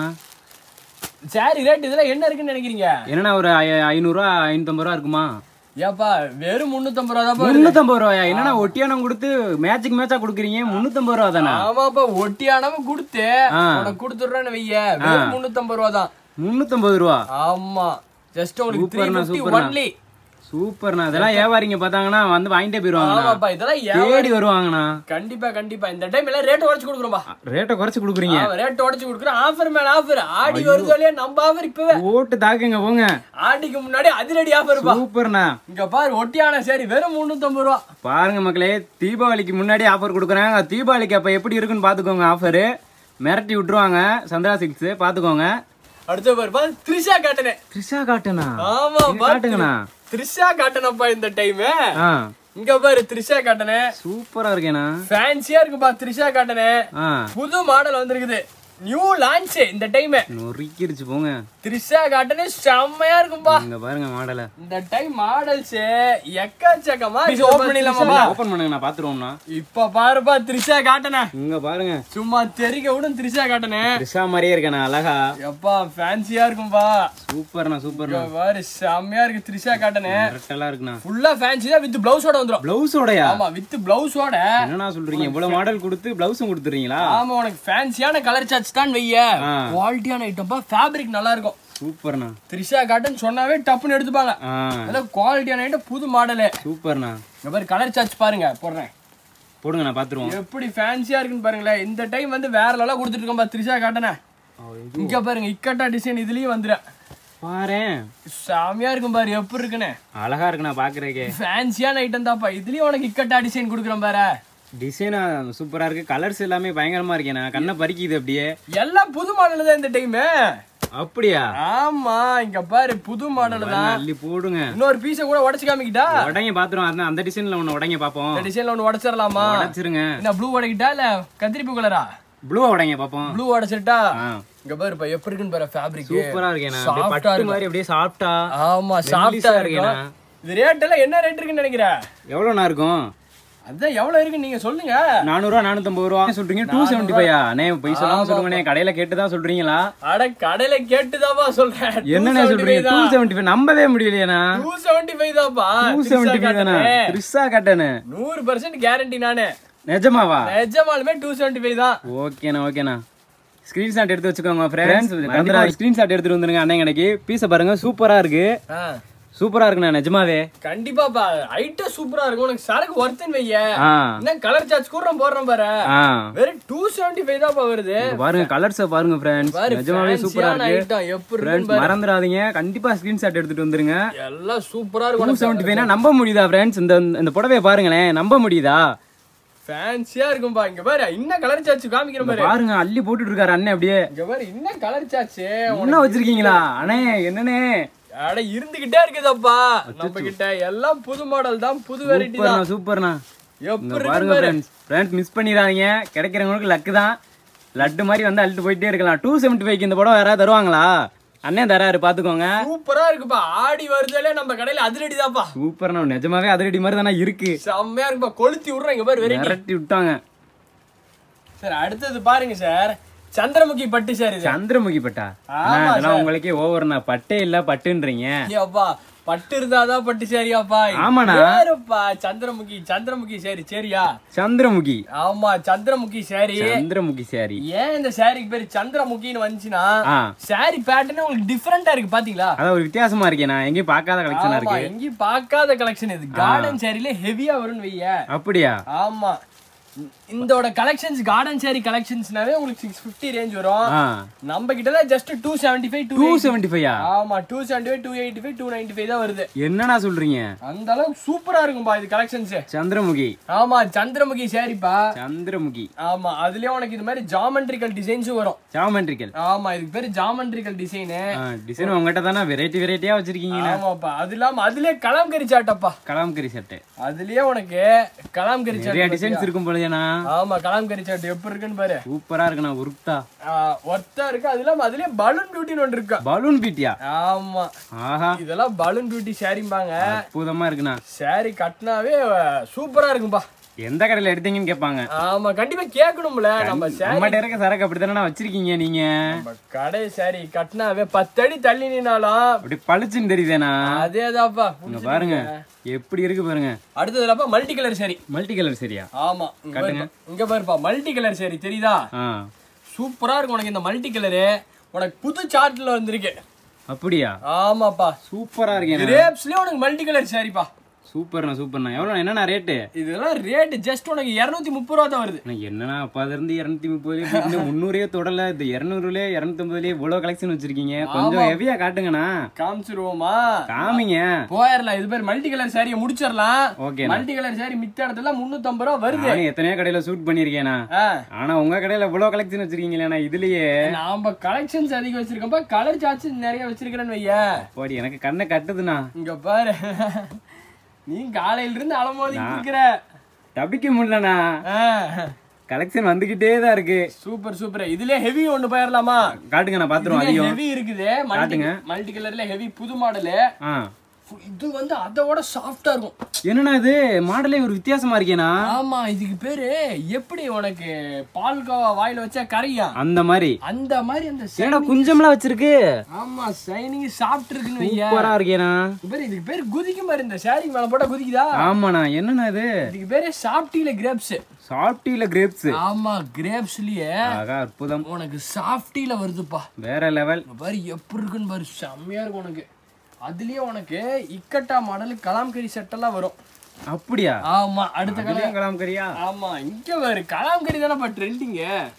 சாரி ரேட் இதெல்லாம் என்ன இருக்குன்னு நினைக்கிறீங்க? என்னன்னா ஒரு ஐநூறு ரூபா ஐநூத்தம்பது ரூபா இருக்குமா? ஏப்பா வெறும் முன்னூத்தம்பது ரூபா தான். முன்னூத்தம்பது ரூபாயா? என்னன்னா ஒட்டியானம் கொடுத்து மேட்சிங் மேட்சா கொடுக்குறீங்க. முன்னூத்தம்பது ரூபா தானே? ஆமாப்பா, ஒட்டியானமும் கொடுத்து உனக்கு கொடுத்துடுறேன்னு வைய. வெறும் முன்னூத்தம்பது ரூபா தான். முன்னூத்தம்பது ரூபா? ஆமா, ஜஸ்ட் உங்களுக்கு ஒன்லி. சூப்பர்ண்ணா. இதெல்லாம் வியாபாரிங்க பார்த்தாங்கன்னா வந்து வாங்கிட்டே போயிருவாங்க. ஆமாப்பா, இதெல்லாம் தேடி வருவாங்கண்ணா. கண்டிப்பா கண்டிப்பா. இந்த டைம் எல்லாம் ரேட் உடைச்சு கொடுக்குறோம்பா. ரேட்டை குறைச்சு கொடுக்குறீங்க? ரேட் உடைச்சு கொடுக்குறோம். ஆஃபர் மேல ஆஃபர். ஆடி வருது இல்லையா நம்ம ஆஃபர் இப்பவே ஓட்டு தாக்குங்க போங்க. ஆடிக்கு முன்னாடி அதிரடி ஆஃபர். சூப்பர்ண்ணா. இங்க பாரு ஒட்டியான சரி வெறும் முன்னூத்தம்பது ரூபா. பாருங்க மக்களே, தீபாவளிக்கு முன்னாடி ஆஃபர் கொடுக்குறாங்க. தீபாவளிக்கு அப்ப எப்படி இருக்குன்னு பாத்துக்கோங்க. ஆஃபர் மிரட்டி விட்டுருவாங்க சந்திரா சில்க்ஸ். பாத்துக்கோங்க. அடுத்த பாருப்பா, த்ரிஷா காட்டனே. த்ரிஷா காட்டனா? ஆமா, காட்டுங்கண்ணா. த்ரிஷா காட்டனப்பா இந்த டைம். இங்க பாரு த்ரிஷா காட்டனே. சூப்பரா இருக்கேனா? ஃபேன்சியா இருக்குப்பா த்ரிஷா காட்டனே. புது மாடல் வந்திருக்குது. நியூ லான்ச் இந்த டைம். நொறுக்கிருச்சு போங்க. த்ரிஷா காட்டனே செம்மையா இருக்கும்பா. இங்க பாருங்க மாடல. இந்த டைம் மாடல்ஸ் எக்கச்சக்கமா. ஓபன் பண்ணிடலாமா? ஓபன் பண்ணுங்க, நான் பாத்துருவோம்னா. இப்ப பாருப்பா த்ரிஷா காட்டனே. இங்க பாருங்க. சும்மா தெரிக்க விடும் த்ரிஷா காட்டனே. த்ரிஷா மாதிரியே இருக்கேனா? அழகா. எப்பா ஃபேன்சியா இருக்கும்பா. சூப்பர்ண்ணா சூப்பர்ண்ணா. பாரு செம்மையா இருக்கு த்ரிஷா காட்டனே. கரெக்ட்டா இருக்குண்ணா. ஃபுல்லா ஃபேன்சி தான் வித் பிளவுஸோட வந்துரும். பிளவுஸோடயா? ஆமா, வித் பிளவுஸோட. என்னன்னா சொல்றீங்க? இவ்வளவு மாடல் கொடுத்து பிளவுஸும் கொடுத்துறீங்களா? ஆமா, உனக்கு ஃபேன்சியான கலர் சார்ட்ஸ் தான் வைய. குவாலிட்டியான ஐட்டம்பா. ஃபேப்ரிக் நல்லா இருக்கும். சூப்பர்ண்ணா. த்ரிஷா காட்டன் சொன்னாவே டப்புன்னு எடுத்துப்பாங்க. அதெல்லாம் குவாலிட்டியான ஐட்டம், புது மாடல். சூப்பர்ண்ணா. இங்க பாரு கலர் சார்ட்ஸ் பாருங்க, போடுறேன். போடுங்க, நான் பாத்துருவோம். எப்படி ஃபேன்சியா இருக்குன்னு பாருங்களேன். இந்த டைம் வந்து வேற லெவலா கொடுத்துட்டு இருக்கோம்பா த்ரிஷா காட்டனே. இங்க பாருங்க இக்கட்டா டிசைன் இதுலயும் வந்துரு. பாரேன் சாமியா இருக்கும் பாரு எப்படி இருக்குன்னு. அழகா இருக்குண்ணா பாக்குறதுக்கே. ஃபேன்சியான ஐட்டம் தான்ப்பா. இதுலயும் உனக்கு இக்கட்டா டிசைன் கொடுக்குறேன் பாரு. டிசைனா சூப்பரா இருக்கு. கலர்ஸ் எல்லாமே பயங்கரமா இருக்கேண்ணா. கண்ணை பறிக்குது அப்படியே. எல்லாம் புது மாடல் தான் இந்த டைம். அப்படியா? ஆமா, இங்க பாரு புது மாடல் தான். அள்ளி போடுங்க. இன்னொரு பீஸ கூட உடைச்சு காமிக்கிட்டா? உடைங்க பாத்துறோம். அந்த டிசைன்ல ஒன்னு உடைங்க பாப்போம். இந்த டிசைன்ல ஒன்னு உடைச்சிரலாமா? உடைச்சிருங்க. என்ன ப்ளூ உடைக்கிட்டா இல்ல கத்திரிப்பூ கலரா? ப்ளூ உடைங்க பாப்போம். ப்ளூ உடைச்சிட்டா? இங்க பாரு பா எப்படி இருக்குன்னு பாரு. ஃபேப்ரிக் சூப்பரா இருக்கேனா? அப்படியே பட்டு மாதிரி அப்படியே சாஃப்ட்டா. ஆமா, சாஃப்ட்டா இருக்கேனா. இது ரேட் எல்லாம் என்ன ரேட் இருக்குன்னு நினைக்கிற? எவ்வளோண்ணா இருக்கும்? அதான் எவ்வளவு இருக்கு நீங்க சொல்லுங்க. நானூறுவா நானூத்தம்பது ரூபா சொல்றீங்க. டூ செவன்டி ஃபைவ் அண்ணே போய் சொல்லாம சொல்லுங்கண்ணே. கடையில கேட்டுதான் சொல்றீங்களா? அட கடையில கேட்டுதாப்பா சொல்றேன். என்னண்ணே சொல்றீங்க? டூ செவன்டி ஃபைவ் நம்பவே முடியலையா? டூ செவன்டி ஃபைவ் தான்ப்பா. டூ செவன்டி ஃபைவ் தானே? கிறிஸ்ஸா கட்டனே. நூறு பர்சன்ட் கேரண்டி நானே. நிஜமாவா? நிஜமாலுமே டூ செவன்டி ஃபைவ் தான். ஓகேண்ணா ஓகேண்ணா. ஸ்கிரீன்ஷாட் எடுத்து வச்சுக்கோங்க ஃப்ரெண்ட்ஸ். ஸ்கிரீன்ஷாட் எடுத்துட்டு வந்துருங்க அண்ணன் கடைக்கு. பீஸை பாருங்க சூப்பரா இருக்கு. சூப்பரா இருக்குண்ணா நிஜமாவே. கண்டிப்பாப்பா ஐட்டம் சூப்பரா இருக்கும். உனக்கு சரக்கு ஒர்த்துன்னு வைய. என்ன கலர் சார்ஜ் கூட போடுறோம் பாரு. வெறும் டூ செவன்டி ஃபைவ் தான் வருது. பாருங்க கலர்ஸ் பாருங்க ஃப்ரெண்ட்ஸ். நிஜமாவே சூப்பரா இருக்கு. ஃப்ரெண்ட்ஸ் மறந்துடாதீங்க. கண்டிப்பா ஸ்கிரீன்ஷாட் எடுத்துட்டு வந்துருங்க. எல்லாம் சூப்பரா இருக்கும். டூ செவன்டி ஃபைவ் நம்ப முடியுதா ஃப்ரெண்ட்ஸ்? இந்த இந்த புடவைய பாருங்களேன். நம்ப முடியுதா? ஃபேன்சியா இருக்கும்பா. இங்க பாரு இன்ன கலர் சார்ஜ் காமிக்கிற பாரு. பாருங்க அள்ளி போட்டுட்டு இருக்காரு அண்ணே அப்படியே. இங்க பாரு இன்ன கலர் சார்ஜ் என்ன வச்சிருக்கீங்களா அண்ணே? என்னனே அட இருந்துகிட்டே இருக்குதப்பா நம்ம கிட்ட. எல்லாம் புது மாடல் தான், புது வெரைட்டி தான். சூப்பர்ண்ணா. எப்படி பாருங்க ஃப்ரெண்ட்ஸ். ஃப்ரெண்ட்ஸ் மிஸ் பண்ணிடாதீங்க. கிடைக்கிறவங்களுக்கு லக்கு தான். லட்டு மாதிரி வந்து அள்ளிட்டு போயிட்டே இருக்கலாம். டூ செவன்டி ஃபைவ்க்கு இந்த படம் யாராவது தருவாங்களா? அண்ணே தராரு பாத்துக்கோங்க. சூப்பரா இருக்குப்பா. ஆடி வருதுல நம்ம கடையில அதிரடி தான்ப்பா. சூப்பர்ண்ணா நிஜமாவே அதிரடி மாதிரி தானே இருக்கு. செம்மையா இருக்குப்பா. கொளுத்தி விடுறேன். இங்க பாரு வெரைட்டி விரட்டி விட்டாங்க. சார் அடுத்தது பாருங்க சார். சந்திரமுகி பட்டு சார். இது சந்திரமுகி பட்டா? அதெல்லாம் உங்களுக்கே ஓவர்ண்ணா. பட்டே இல்ல பட்டுன்றீங்க. ஐயாப்பா பட்டு இருந்தாதான் பட்டு சரியாப்பா. ஆமாண்ணா. சந்திரமுகி சந்திரமுகி சாரி சரியா? சந்திரமுகி. ஆமா சந்திரமுகி சாரி. சந்திரமுகி சாரி. ஏன் இந்த சாரிக்கு பேரு சந்திரமுகின்னு வந்துச்சுன்னா சாரி பேட்டர்ன் உங்களுக்கு டிஃபரெண்டா இருக்கு பாத்தீங்களா? அதான் ஒரு வித்தியாசமா இருக்கேன். நான் எங்கேயும் பார்க்காத கலெக்ஷனா இருக்கு. எங்கேயும் பார்க்காத கலெக்ஷன் இது. கார்டன் சாரில ஹெவியா வரும்னு வைய. அப்படியா? ஆமா. இந்தோட கலெக்ஷன்ஸ் கார்டன் சாரி கலெக்ஷன்ஸ்னாவே உங்களுக்கு சிக்ஸ் ஃபிஃப்டி ரேஞ்ச் வரும். நம்ம கிட்ட தான் just two seventy five two seventy five. ஆமா two seventy five two eighty five two ninety five தான் வருது. என்னடா சொல்றீங்க? அந்த அளவுக்கு சூப்பரா இருக்கும்பா இது கலெக்ஷன்ஸ். சந்திரமுகி. ஆமா சந்திரமுகி சாரிப்பா. சந்திரமுகி. ஆமா அதுலயே உனக்கு இது மாதிரி ஜாமெட்ரிக்கல் டிசைன்ஸும் வரும். ஜாமெட்ரிக்கல். ஆமா இதுக்கு பேரு ஜாமெட்ரிக்கல் டிசைன். டிசைன் உங்ககிட்ட தானே வெரைட்டி வெரைட்டியா வச்சிருக்கீங்க. ஆமாப்பா. அது இல்லாம அதுலயே கலாம்கரி சாட்டப்பா. கலாம்கரி சட்டை. அதுலயே உனக்கு கலாம்கரி சாட் நிறைய டிசைன்ஸ் இருக்கும் போலயேனா? ஆமா கலாம்கரி சாட் எப்படி இருக்குன்னு பாரு. சூப்பரா இருக்குண்ணா. ஒர்த்தா ஒர்த்தா இருக்கு. அது இல்லாம அதுலயே பலூன் பியூட்டின்னு ஒன்று இருக்கு. பலூன் பியூட்டியா? ஆமா. ஆஹா இதெல்லாம் பலூன் பியூட்டி சாரிம்பாங்க. அற்புதமா இருக்குண்ணா. சாரி கட்டினாவே சூப்பரா இருக்கும்பா. எந்த கடையில எடுத்தீங்கன்னு கேட்பாங்க. ஆமா கண்டிப்பா கேட்கணும்ல. நம்ம நம்மகிட்ட இருக்க சரக்கு அப்படித்தானே வச்சிருக்கீங்க நீங்க. கடை சாரி கட்டினாவே பத்து அடி தள்ளி நின்னாலும் அப்படி பளிச்சுன்னு தெரியுதேனா? அதேதான்ப்பா. பாருங்க எப்படி இருக்கு பாருங்க. அடுத்ததுலப்பா multi colour sari. Multi colour சரியா? ஆமா இங்க பாருப்பா மல்டி கலர் சாரி தெரியுதா? சூப்பரா இருக்கும். உனக்கு இந்த மல்டி கலரு உனக்கு புது சார்ட்ல வந்திருக்கு. அப்படியா? ஆமாப்பா சூப்பரா இருக்கு. கிரேப்ஸ்லயே உனக்கு மல்டி கலர் சாரிப்பா. சூப்பர்ண்ணா சூப்பர்ண்ணா. எவ்வளோ என்னண்ணா ரேட்டு? இதெல்லாம் ரேட் ஜஸ்ட் உனக்கு இருநூத்தி முப்பது ரூபா தான் வருது. என்னன்னா அப்பா இருந்து இருநூத்தி முப்பதுல முந்நூறே தொடல. இந்த இருநூறுல இருநூத்தி ஐம்பதுலயே இவ்வளவு கலெக்ஷன் வச்சிருக்கீங்க. கொஞ்சம் ஹெவியா காட்டுங்கண்ணா. காமிச்சிருவோமா? காமிங்க. போயிடலாம். இது பேர் மல்டி கலர் சாரியை முடிச்சிடலாம். ஓகே. மல்டி கலர் சாரி மித்த இடத்துல முன்னூத்தி ஐம்பது ரூபா வருது. எத்தனையோ கடையில ஷூட் பண்ணிருக்கேனா. ஆனா உங்க கடையில இவ்வளவு கலெக்ஷன் வச்சிருக்கீங்களா? இதுலயே நாம கலெக்ஷன்ஸ் அதிகம் வச்சிருக்கோம். கலர் சார்ட்ஸ் நிறைய வச்சிருக்கிறேன்னு வையா. போடி எனக்கு கண்ணை கட்டுதுண்ணா. இங்க பாரு நீ காலையில இருந்து அலமோதி இருக்கிற. தப்பிக்க முடியலண்ணா. கலெக்ஷன் வந்துகிட்டே தான் இருக்கு. Super super. இதுல ஹெவி ஒன்னு போயிரலாமா? காட்டுங்க நான் பாத்துறோம். அதிகம் ஹெவி இருக்குது. காட்டுங்க. மல்டி கலர்ல ஹெவி புது மாடல். இது வந்து அதோட சாஃப்டா இருக்கும். என்னன்னா இது மாடலே ஒரு வித்தியாசமா இருக்கேனா? ஆமா இதுக்கு பேரு எப்படி உனக்கு பால்கோவா வாயில வச்சா கரையா அந்த மாதிரி. அந்த மாதிரி அந்த சேடா குஞ்சம்லாம் வச்சிருக்கு. ஆமா ஷைனிங் சாஃப்ட் இருக்குன்னு வையா. சூப்பரா இருக்கேனா? பேரு இதுக்கு பேரு குதிக்கும் பாரு. இந்த சாரி மேல போட்டா குதிக்குதா? ஆமாண்ணா. என்னன்னா இது? இதுக்கு பேரு சாஃப்டில கிரேப்ஸ். சாஃப்டில கிரேப்ஸ். ஆமா கிரேப்ஸ்லயே அற்புதம். உனக்கு சாஃப்டில வருதுப்பா. வேற லெவல். பாரு எப்படி இருக்குன்னு பாரு. செம்மையா இருக்கும் உனக்கு. அதுலயே உனக்கு இக்கட்டா மாடல் கலாம்கரி செட் எல்லாம் வரும். அப்படியா? ஆமா அடுத்த கலர் கலாம்கரியா? ஆமா இங்க பாரு கலாம்கரி தானே ட்ரெண்டிங்.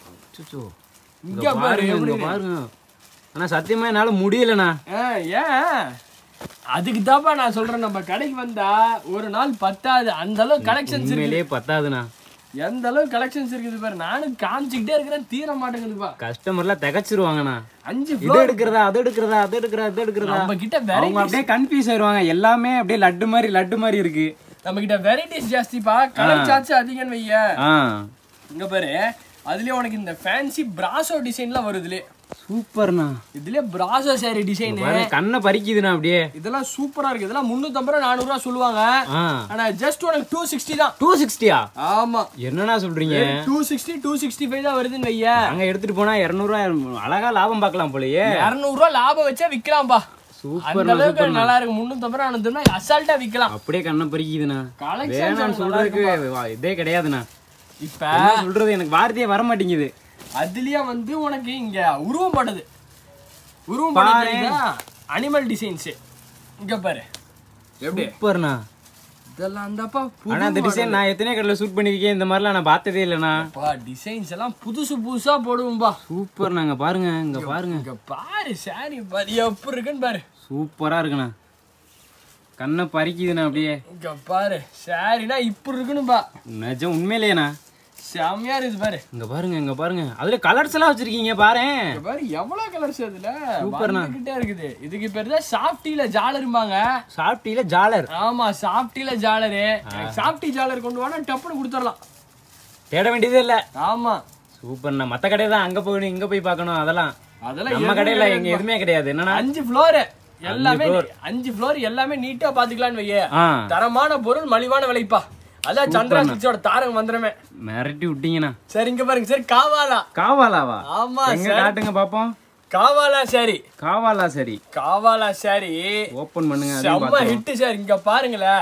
இங்க பாரு இங்க பாருங்க. ஆனா சத்தியமா என்னால முடியலண்ணா. ஏன்? அதுக்கு தான்ப்பா நான் சொல்றேன். நம்ம கடைக்கு வந்தா ஒரு நாள் பத்தாது. அந்த அளவுக்கு கலெக்ஷன்ஸ் இருக்கு. பத்தாதுண்ணா. எந்த அளவு கலெக்ஷன்ஸ் இருக்குது பாரு. நானும் காமிச்சுக்கிட்டே இருக்கிறேன். தீர மாட்டேங்குதுப்பா. கஸ்டமர்லாம் திகச்சிருவாங்கண்ணா. அஞ்சு இது எடுக்கிறதா அது எடுக்கிறதா அது எடுக்கிறதா அது எடுக்கிறதா நம்ம கிட்ட அவங்க அப்படியே கன்ஃபியூஸ் ஆயிடுவாங்க. எல்லாமே அப்படியே லட்டு மாதிரி லட்டு மாதிரி இருக்கு. நம்ம கிட்ட வெரைட்டிஸ் ஜாஸ்திப்பா. கலர் சார்ட்ஸ் அதிகம்னு வைய. இங்க பாரு அதுலயே உனக்கு இந்த ஃபேன்சி பிராசோ டிசைன்லாம் வருதுலே. சூப்பர்ண்ணா. இதுலயே பிராசோ சாரி டிசைன் கண்ணை பறிக்குதுண்ணா அப்படியே. இதெல்லாம் சூப்பரா இருக்கு. இதெல்லாம் முன்னூத்தி ஐம்பது ரூபா நானூறு ரூபா சொல்லுவாங்க. ஆனா ஜஸ்ட் உனக்கு டூ சிக்ஸ்டி தான். டூ சிக்ஸ்டியா? ஆமா. என்னன்னா சொல்றீங்க? Two sixty two sixty five தான் வருதுன்னு வையா. அங்க எடுத்துட்டு போனா இருநூறு ரூபா அழகா லாபம் பார்க்கலாம் போலயே. இருநூறு ரூபா லாபம் வச்சா விக்கலாம்பா. சூப்பர் அளவுக்கு நல்லா இருக்கு. முன்னூத்தி ஐம்பது ரூபா நானூறு அசால்ட்டா விக்கலாம். அப்படியே கண்ணை பறிக்குதுண்ணா. வேணாம்னு சொல்றதுக்கு இதே கிடையாதுண்ணா. இப்ப சொல்றது எனக்கு வார்த்தையே வர மாட்டேங்குது. அதுலயே வந்து உனக்கு இங்க உருவம் படுது. உருவம் படுது அனிமல் டிசைன்ஸ். இங்க பாரு எப்படி சூப்பர்ண்ணா. இதெல்லாம் அந்தப்பா. ஆனா அந்த டிசைன் நான் எத்தனை கடையில ஷூட் பண்ணிருக்கேன். இந்த மாதிரிலாம் நான் பார்த்ததே இல்லைண்ணா. டிசைன்ஸ் எல்லாம் புதுசு புதுசா போடுவோம்பா. சூப்பர். நாங்க பாருங்க இங்க பாருங்க. இங்க பாரு சாரி பாரு எப்படி இருக்குன்னு பாரு. சூப்பரா இருக்குண்ணா. கண்ணை பறிக்குதுண்ணா அப்படியே. இங்க பாரு சாரினா இப்படி இருக்குன்னுப்பா. நிஜம் உண்மையிலேண்ணா செம்மையா இருக்கு பாரு. இங்க பாருங்க இங்க பாருங்க. அதுல கலர்ஸ் எல்லாம் வச்சிருக்கீங்க பாரு. இங்க பாரு எவ்வளவு கலர்ஸ் அதுல. சூப்பர்ண்ணா. கிட்டே இருக்குது. இதுக்கு பேர் தான் சாஃப்டில ஜாலர்ம்பாங்க. சாஃப்டில ஜாலர். ஆமா சாஃப்டில ஜாலர். சாஃப்டி ஜாலர் கொண்டு வானா டப்புன்னு கொடுத்துறலாம். தேட வேண்டியதே இல்ல. ஆமா சூப்பர்ண்ணா. மத்த கடை தான் அங்க போய் இங்க போய் பார்க்கணும். அதெல்லாம் அதெல்லாம் நம்ம கடையில எங்க எதுவுமே கிடையாது. என்னன்னா அஞ்சு ஃப்ளோர் எல்லாமே அஞ்சு ஃப்ளோர் எல்லாமே நீட்டா பாத்துக்கலாம்னு வையே. தரமான பொருள் மலிவான விலைப்பா. அதான் சந்திரா சிக்ஸோட தாரங்க வந்துருமே. மிரட்டி விட்டீங்கண்ணா. சரி இங்க பாருங்க. சரி காவாலா. காவாலாவா? ஆமா. எங்க காட்டுங்க பாப்போம். காவாலா சாரி. காவாலா சாரி. காவாலா சாரி ஓபன் பண்ணுங்க. செம்ம ஹிட் சார். இங்க பாருங்களே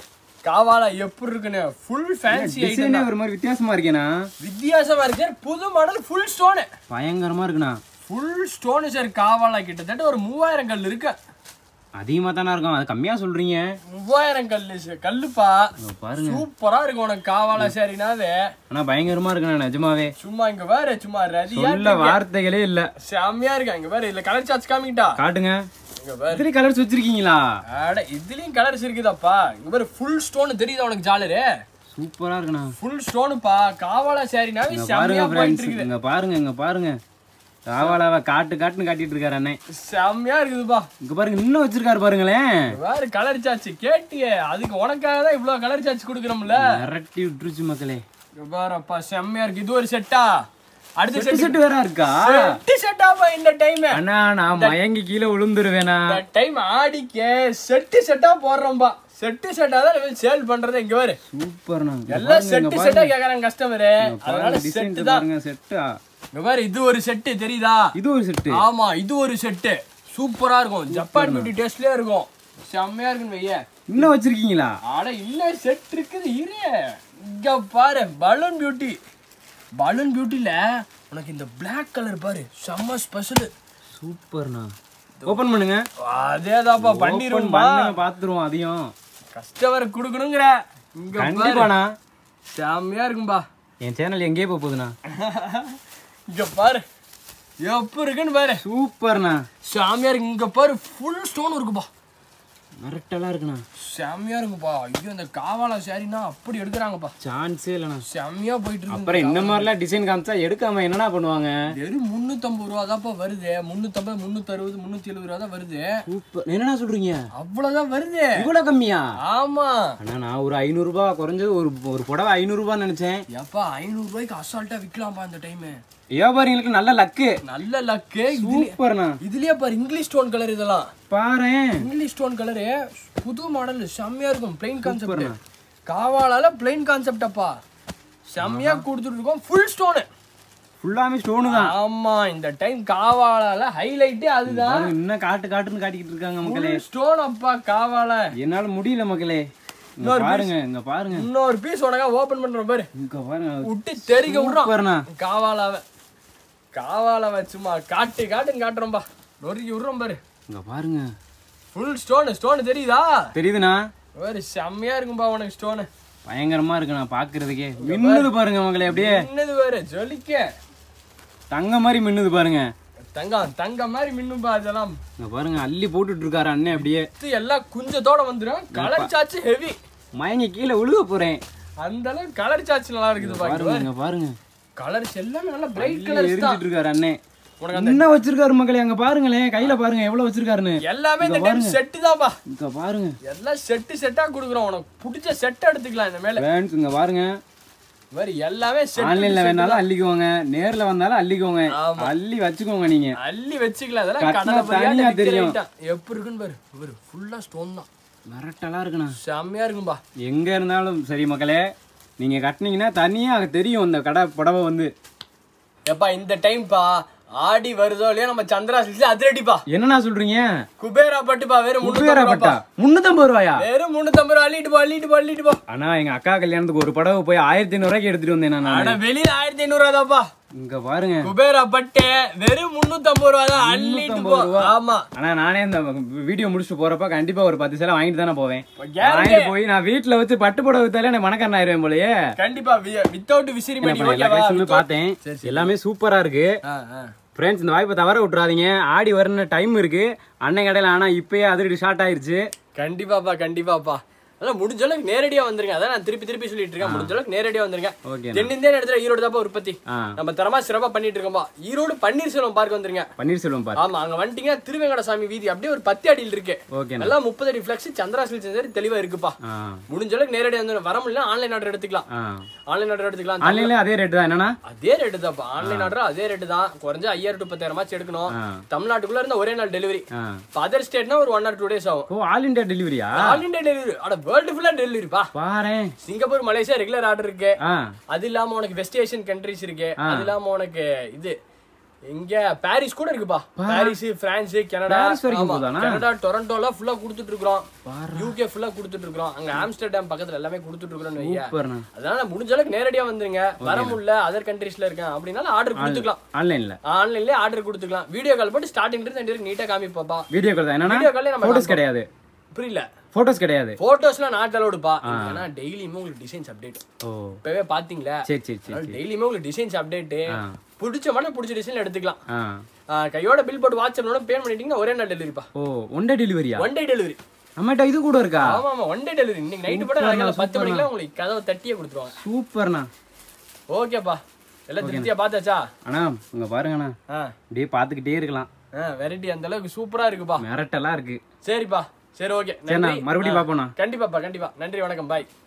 காவாலா எப்படி இருக்குன்னு. ஃபுல் ஃபேன்சி டிசைன் ஒரு மாதிரி வித்தியாசமா இருக்கேனா. வித்தியாசமா இருக்கு சார். புது மாடல் ஃபுல் ஸ்டோன். பயங்கரமா இருக்குண்ணா. Full stone sir. காவாலா கிட்டத்தட்ட ஒரு மூவாயிரம் கல் இருக்கு. அதிகமா தானே இருக்கும். அது கம்மியா சொல்றீங்க. மூவாயிரம் கல்லு கல்லுப்பா. பாருங்க சூப்பரா இருக்கும் உனக்கு காவாலா சாரினாவே. ஆனா பயங்கரமா இருக்குண்ணா நிஜமாவே. சும்மா இங்க பாரு சும்மா ரதியா இல்ல வார்த்தைகளே இல்ல. செம்மையா இருக்கு. இங்க பாரு. இல்ல கலர் சார்ஜ் காமிட்டா காட்டுங்க. இங்க பாரு. இதுல கலர்ஸ் வச்சிருக்கீங்களா? அட இதுலயும் கலர்ஸ் இருக்குதாப்பா. இங்க பாரு ஃபுல் ஸ்டோன் தெரியுதா உனக்கு ஜாலரு. சூப்பரா இருக்குண்ணா. ஃபுல் ஸ்டோனுப்பா. காவாலா சாரினாவே செம்மையா போயிட்டு இருக்குது. இங்க பாருங்க இங்க பாருங்க. காவாலாவை காட்டு காட்டுன்னு காட்டிட்டு இருக்காரு அண்ணே. செம்மையா இருக்குதுப்பா. இங்க பாருங்க இன்னும் வச்சிருக்காரு பாருங்களேன். வேற கலர் சார்ஜ் கேட்டியே. அதுக்கு உனக்காக தான் இவ்வளவு கலர் சார்ஜ் கொடுக்குறோம்ல. மிரட்டி விட்டுருச்சு மக்களே. இங்க பாருப்பா செம்மையா இருக்கு. இது ஒரு செட்டா. அடுத்த செட் செட் வேற இருக்கா? செட் செட்டாப்பா இந்த டைம். அண்ணா நான் மயங்கி கீழே விழுந்துருவேனா. இந்த டைம் ஆடிக்கே செட் செட்டா போடுறோம்பா. செட் செட்டா தான் சேல் பண்றது. இங்க பாரு சூப்பர்ண்ணா. எல்லாம் செட் செட்டா கேக்குறாங்க கஸ்டமர். அதனால செட் தான் பாருங்க. செட்டா இங்க பாரு. இது ஒரு செட் தெரியுதா? இது ஒரு செட். ஆமா இது ஒரு செட். சூப்பரா இருக்கும். ஜப்பான் பியூட்டி டேஸ்ட்லயே இருக்கும். செம்மையா இருக்குன்னு வையே. இன்னும் வச்சிருக்கீங்களா? ஆட இன்னும் செட் இருக்குது. இரு இங்க பாரு. Balloon beauty. பலூன் பியூட்டில உனக்கு இந்த பிளாக் கலர் பாரு செம்ம ஸ்பெஷல். சூப்பர்ண்ணா. ஓபன் பண்ணுங்க. அதேதான்ப்பா பண்ணிருவோம். பாத்துருவோம். அதையும் கஸ்டமர் குடுக்கணுங்கற. இங்க கண்டிப்பாண்ணா செம்மையா இருக்கும்பா. என் சேனல் எங்கேயே போகுதுண்ணா. இங்க பாரு எப்படி இருக்குன்னு பாரு. சூப்பர்ண்ணா. செம்மையா இருக்கு. இங்க பாரு ஃபுல் ஸ்டோன் இருக்குப்பா. மிரட்டலா இருக்குண்ணா. செம்மையா இருக்குப்பா. ஐயோ இந்த காவாலா சாரினா அப்படி எடுக்கிறாங்கப்பா. சான்ஸே இல்லைண்ணா. செம்மையா போயிட்டு இருக்கு. அப்புறம் இந்த மாதிரிலாம் டிசைன் காமிச்சா எடுக்காம என்னன்னா பண்ணுவாங்க. வெறும் முன்னூத்தி ஐம்பது ரூபா தான்ப்பா வருது. முன்னூத்தி ஐம்பது முன்னூத்தி அறுபது முன்னூத்தி எழுபது ரூபா தான் வருது. சூப்பர். என்னன்னா சொல்றீங்க? அவ்வளவுதான் வருது. இவ்வளவு கம்மியா? ஆமா. ஆனா நான் ஒரு ஐநூறு ரூபாய் குறைஞ்சது ஒரு ஒரு புடவை ஐநூறு ரூபாய் நினைச்சேன். எப்பா ஐநூறு ரூபாய்க்கு அசால்ட்டா விக்கலாம்பா இந்த டைம். வியாபாரிகளுக்கு நல்ல லக்கு. நல்ல லக்கு. சூப்பர்ண்ணா. இதுலயே பாரு இங்கிலீஷ் ஸ்டோன் கலர். இதெல்லாம் பாரு இங்கிலீஷ் ஸ்டோன் கலர். புது மாடல் செம்மையா இருக்கும். Plain concept. காவாலால பிளைன் கான்செப்டப்பா. செம்மையா கொடுத்துட்டு இருக்கோம். Full stone. ஃபுல்லாமே ஸ்டோன் தான். ஆமா இந்த டைம் காவாலால ஹைலைட்டே அதுதான். இன்னும் காட்டு காட்டுன்னு காட்டிக்கிட்டு இருக்காங்க மக்களே. ஸ்டோன் அப்பா காவாலா. என்னால முடியல மக்களே. இங்க பாருங்க இங்க பாருங்க. இன்னொரு பீஸ் உனக்கு ஓபன் பண்றோம் பாரு. இங்க பாருங்க. விட்டு தெரிக்க விடுறோம் காவாலாவை. காவாலாவை சும்மா காட்டு காட்டுன்னு காட்டுறோம்பா. நொறுக்கி விடுறோம் பாரு. இங்க பாருங்க ஃபுல் ஸ்டோன். ஸ்டோன் தெரியுதா? தெரியுதுண்ணா. வேற செம்மையா இருக்கும்பா உனக்கு ஸ்டோன். பயங்கரமா இருக்கு. நான் பாக்குறதுக்கே மின்னுது பாருங்க மக்களே. அப்படியே மின்னுது வேற ஜொலிக்க. தங்க மாதிரி மின்னுது பாருங்க. தங்கம் தங்க மாதிரி மின்னும்பா. அதெல்லாம் இங்க பாருங்க அள்ளி போட்டுட்டு இருக்காரு அண்ணே. அப்படியே எல்லாம் குஞ்சத்தோட வந்துடும். கலர் சாச்சு ஹெவி. மயங்கி கீழே விழுக போறேன். அந்த அளவுக்கு கலர் சாச்சு நல்லா இருக்குது பாருங்க. பாருங்க கலர்ஸ் எல்லாமே நல்லா பிரைட் கலர்ஸ் தான் எரிஞ்சிட்டு இருக்காரு அண்ணே. உனக்கு என்ன வச்சிருக்காரு மக்களே. அங்க பாருங்களேன் கையில பாருங்க எவ்வளவு வச்சிருக்காருன்னு. எல்லாமே இந்த டைம் செட் தான்ப்பா. இங்க பாருங்க எல்லாம் செட் செட்டா குடுக்குறோம். உனக்கு பிடிச்ச செட் எடுத்துக்கலாம் இந்த மேல. ஃப்ரெண்ட்ஸ் இங்க பாருங்க மாதிரி எல்லாமே ஆன்லைன்ல வேணாலும் அள்ளிக்கோங்க, நேர்ல வந்தாலும் அள்ளிக்கோங்க, அள்ளி வச்சுக்கோங்க. நீங்க அள்ளி வச்சுக்கலாம். அதெல்லாம் தனியா தெரியும் எப்படி இருக்குன்னு பாரு. இவரு ஃபுல்லா ஸ்டோன் தான், மிரட்டலா இருக்குண்ணா, செம்மையா இருக்கும்பா. எங்க இருந்தாலும் சரி மக்களே, நீங்க கட்டினீங்கன்னா தனியா தெரியும் இந்த கடை புடவை வந்து. எப்பா இந்த டைம்பா ஆடி வருதோ இல்லையா, நம்ம சந்திரா சில்க்ஸ் அதிரடிப்பா. என்னன்னா சொல்றீங்க? குபேரா பட்டுப்பா, வெறும் குபேரா பட்டா முன்னூத்தி ஐம்பது ரூபாயா? வெறும் முன்னூத்தி ஐம்பது ரூபா. அள்ளிட்டு போ அள்ளிட்டு போ அள்ளிட்டு போ. ஆனா எங்க அக்கா கல்யாணத்துக்கு ஒரு படவை போய் ஆயிரத்தி ஐநூறு ரூபாய்க்கு எடுத்துட்டு வந்தேன் நான். வெளியில ஆயிரத்தி ஐநூறு ரூபா தான்ப்பா. இங்க பாருங்க குபேரா பட்டு வெறும் முன்னூத்தி ஐம்பது ரூபா தான். அள்ளிட்டு போ. ஆமா. ஆனா நானே இந்த வீடியோ முடிச்சுட்டு போறப்ப கண்டிப்பா ஒரு பத்து சேலை வாங்கிட்டு தானே போவேன். வாங்கிட்டு போய் நான் வீட்டுல வச்சு பட்டு புடவை வித்தாலே எனக்கு மணக்காரன் ஆயிருவேன் போலயே. கண்டிப்பா வித்தவுட் விசிறி பண்ணி பார்த்தேன். எல்லாமே சூப்பரா இருக்கு. ஃப்ரெண்ட்ஸ், இந்த வாய்ப்பை தவற விட்டுறாதீங்க. ஆடி வரணும் டைம் இருக்கு அண்ணன் கடையில. ஆனா இப்பயே அதிரடி ஷார்ட் ஆயிருச்சு. கண்டிப்பாப்பா கண்டிப்பாப்பா. அதான் முடிஞ்ச அளவுக்கு நேரடியா வந்துருங்க. அதான் நான் திருப்பி திருப்பி சொல்லிட்டு இருக்கேன். முடிஞ்ச அளவுக்கு நேரடியா வந்துருங்க. தென்னிந்தியா இடத்துல ஈரோடு தாப்பா உற்பத்தி. நம்ம தரமா சிறப்பா பண்ணிட்டு இருக்கோம்பா. ஈரோடு பன்னீர்செல்வம் பார்க்க வந்துருங்க. பன்னீர்செல்வம் பார்க். ஆமா, அங்க வந்துட்டீங்க திருவேங்கடசாமி வீதி அப்படியே ஒரு பத்து அடியில் இருக்கு. எல்லாம் முப்பது அடி பிளக்ஸ் சந்திரா சில்க்ஸ் தெளிவா இருக்குப்பா. முடிஞ்ச அளவுக்கு நேரடியா வந்து வர முடியல ஆன்லைன் ஆர்டர் எடுத்துக்கலாம். ஆன்லைன் ஆர்டர் எடுத்துக்கலாம். ஆன்லைன்ல அதே ரேட் தான். என்னன்னா அதே ரேட் தான்ப்பா. ஆன்லைன் ஆர்டர் அதே ரேட் தான். குறைஞ்ச ஐயாயிரம் டு பத்தாயிரம் ஆச்சு எடுக்கணும். தமிழ்நாட்டுக்குள்ள இருந்தா ஒரே நாள் டெலிவரி. அதர் ஸ்டேட்னா ஒரு ஒன் ஆர் டூ டேஸ் ஆகும். ஆல் இந்தியா டெலிவரியா? All India delivery. அட வேர்ல்ட் ஃபுல்லா delivery. Singapore, Malaysia regular order இருக்கு. அது இல்லாம உனக்கு வெஸ்ட் ஏசியன் கண்ட்ரிஸ் இருக்கு. அது இல்லாம உனக்கு இது இங்க பாரிஸ் கூட இருக்குப்பா. பாரிஸ், பிரான்ஸ், கனடா, கனடா டொரண்டோல ஃபுல்லா கொடுத்துட்டு இருக்கோம். யூகே ஃபுல்லா கொடுத்துட்டு இருக்கோம். அங்க ஆம்ஸ்டர்டாம் பக்கத்துல எல்லாமே கொடுத்துட்டு இருக்கோம். அதனால முடிஞ்ச அளவுக்கு நேரடியா வந்துருங்க. வர முடியல அதர் கண்ட்ரீஸ்ல இருக்கேன் அப்படினால ஆர்டர் கொடுத்துக்கலாம். ஆன்லைன்ல ஆன்லைன்லயே ஆர்டர் கொடுத்துக்கலாம். வீடியோ கால் போட்டு ஸ்டார்டிங்ல இருந்து எண்ட் வரைக்கும் நீட்டா காமிப்பாப்பா. வீடியோ கால் தான். என்னன்னா வீடியோ கால்ல நம்ம போட்டோஸ் கிடையாது. புரியல? போட்டோஸ் கிடையாது. போட்டோஸ்லாம் நாட் அலௌடுப்பா. ஏன்னா டெய்லியுமே உங்களுக்கு டிசைன்ஸ் அப்டேட். ஓ இப்பவே பாத்தீங்களா? சரி சரி சரி. டெய்லியுமே உங்களுக்கு டிசைன்ஸ் அப்டேட். பிடிச்ச மாதிரி பிடிச்ச டிசைன் எடுத்துக்கலாம். கையோட பில் போட்டு வாட்ஸ்அப்ல பே பண்ணிட்டீங்கன்னா ஒரே நாள் டெலிவரிப்பா. ஓ ஒன் டே டெலிவரியா? One day delivery. நம்மட்ட இது கூட இருக்கா? ஆமா ஆமா, ஒன் டே டெலிவரி. இன்னைக்கு நைட் போட நாளைக்கு பத்து மணிக்குலாம் உங்களுக்கு கதவை தட்டியே கொடுத்துருவாங்க. சூப்பர்ண்ணா. ஓகேப்பா, எல்லாம் திருப்தியா பார்த்தாச்சா? அண்ணா இங்க பாருங்கண்ணா, அப்படியே பார்த்துக்கிட்டே இருக்கலாம். வெரைட்டி அந்த அளவுக்கு சூப்பரா இருக்குப்பா. மிரட்டலா இருக்கு. சரிப்பா, சரி ஓகே, மறுபடியும் பாப்போம். கண்டிப்பாப்பா கண்டிப்பா. நன்றி, வணக்கம், பாய்.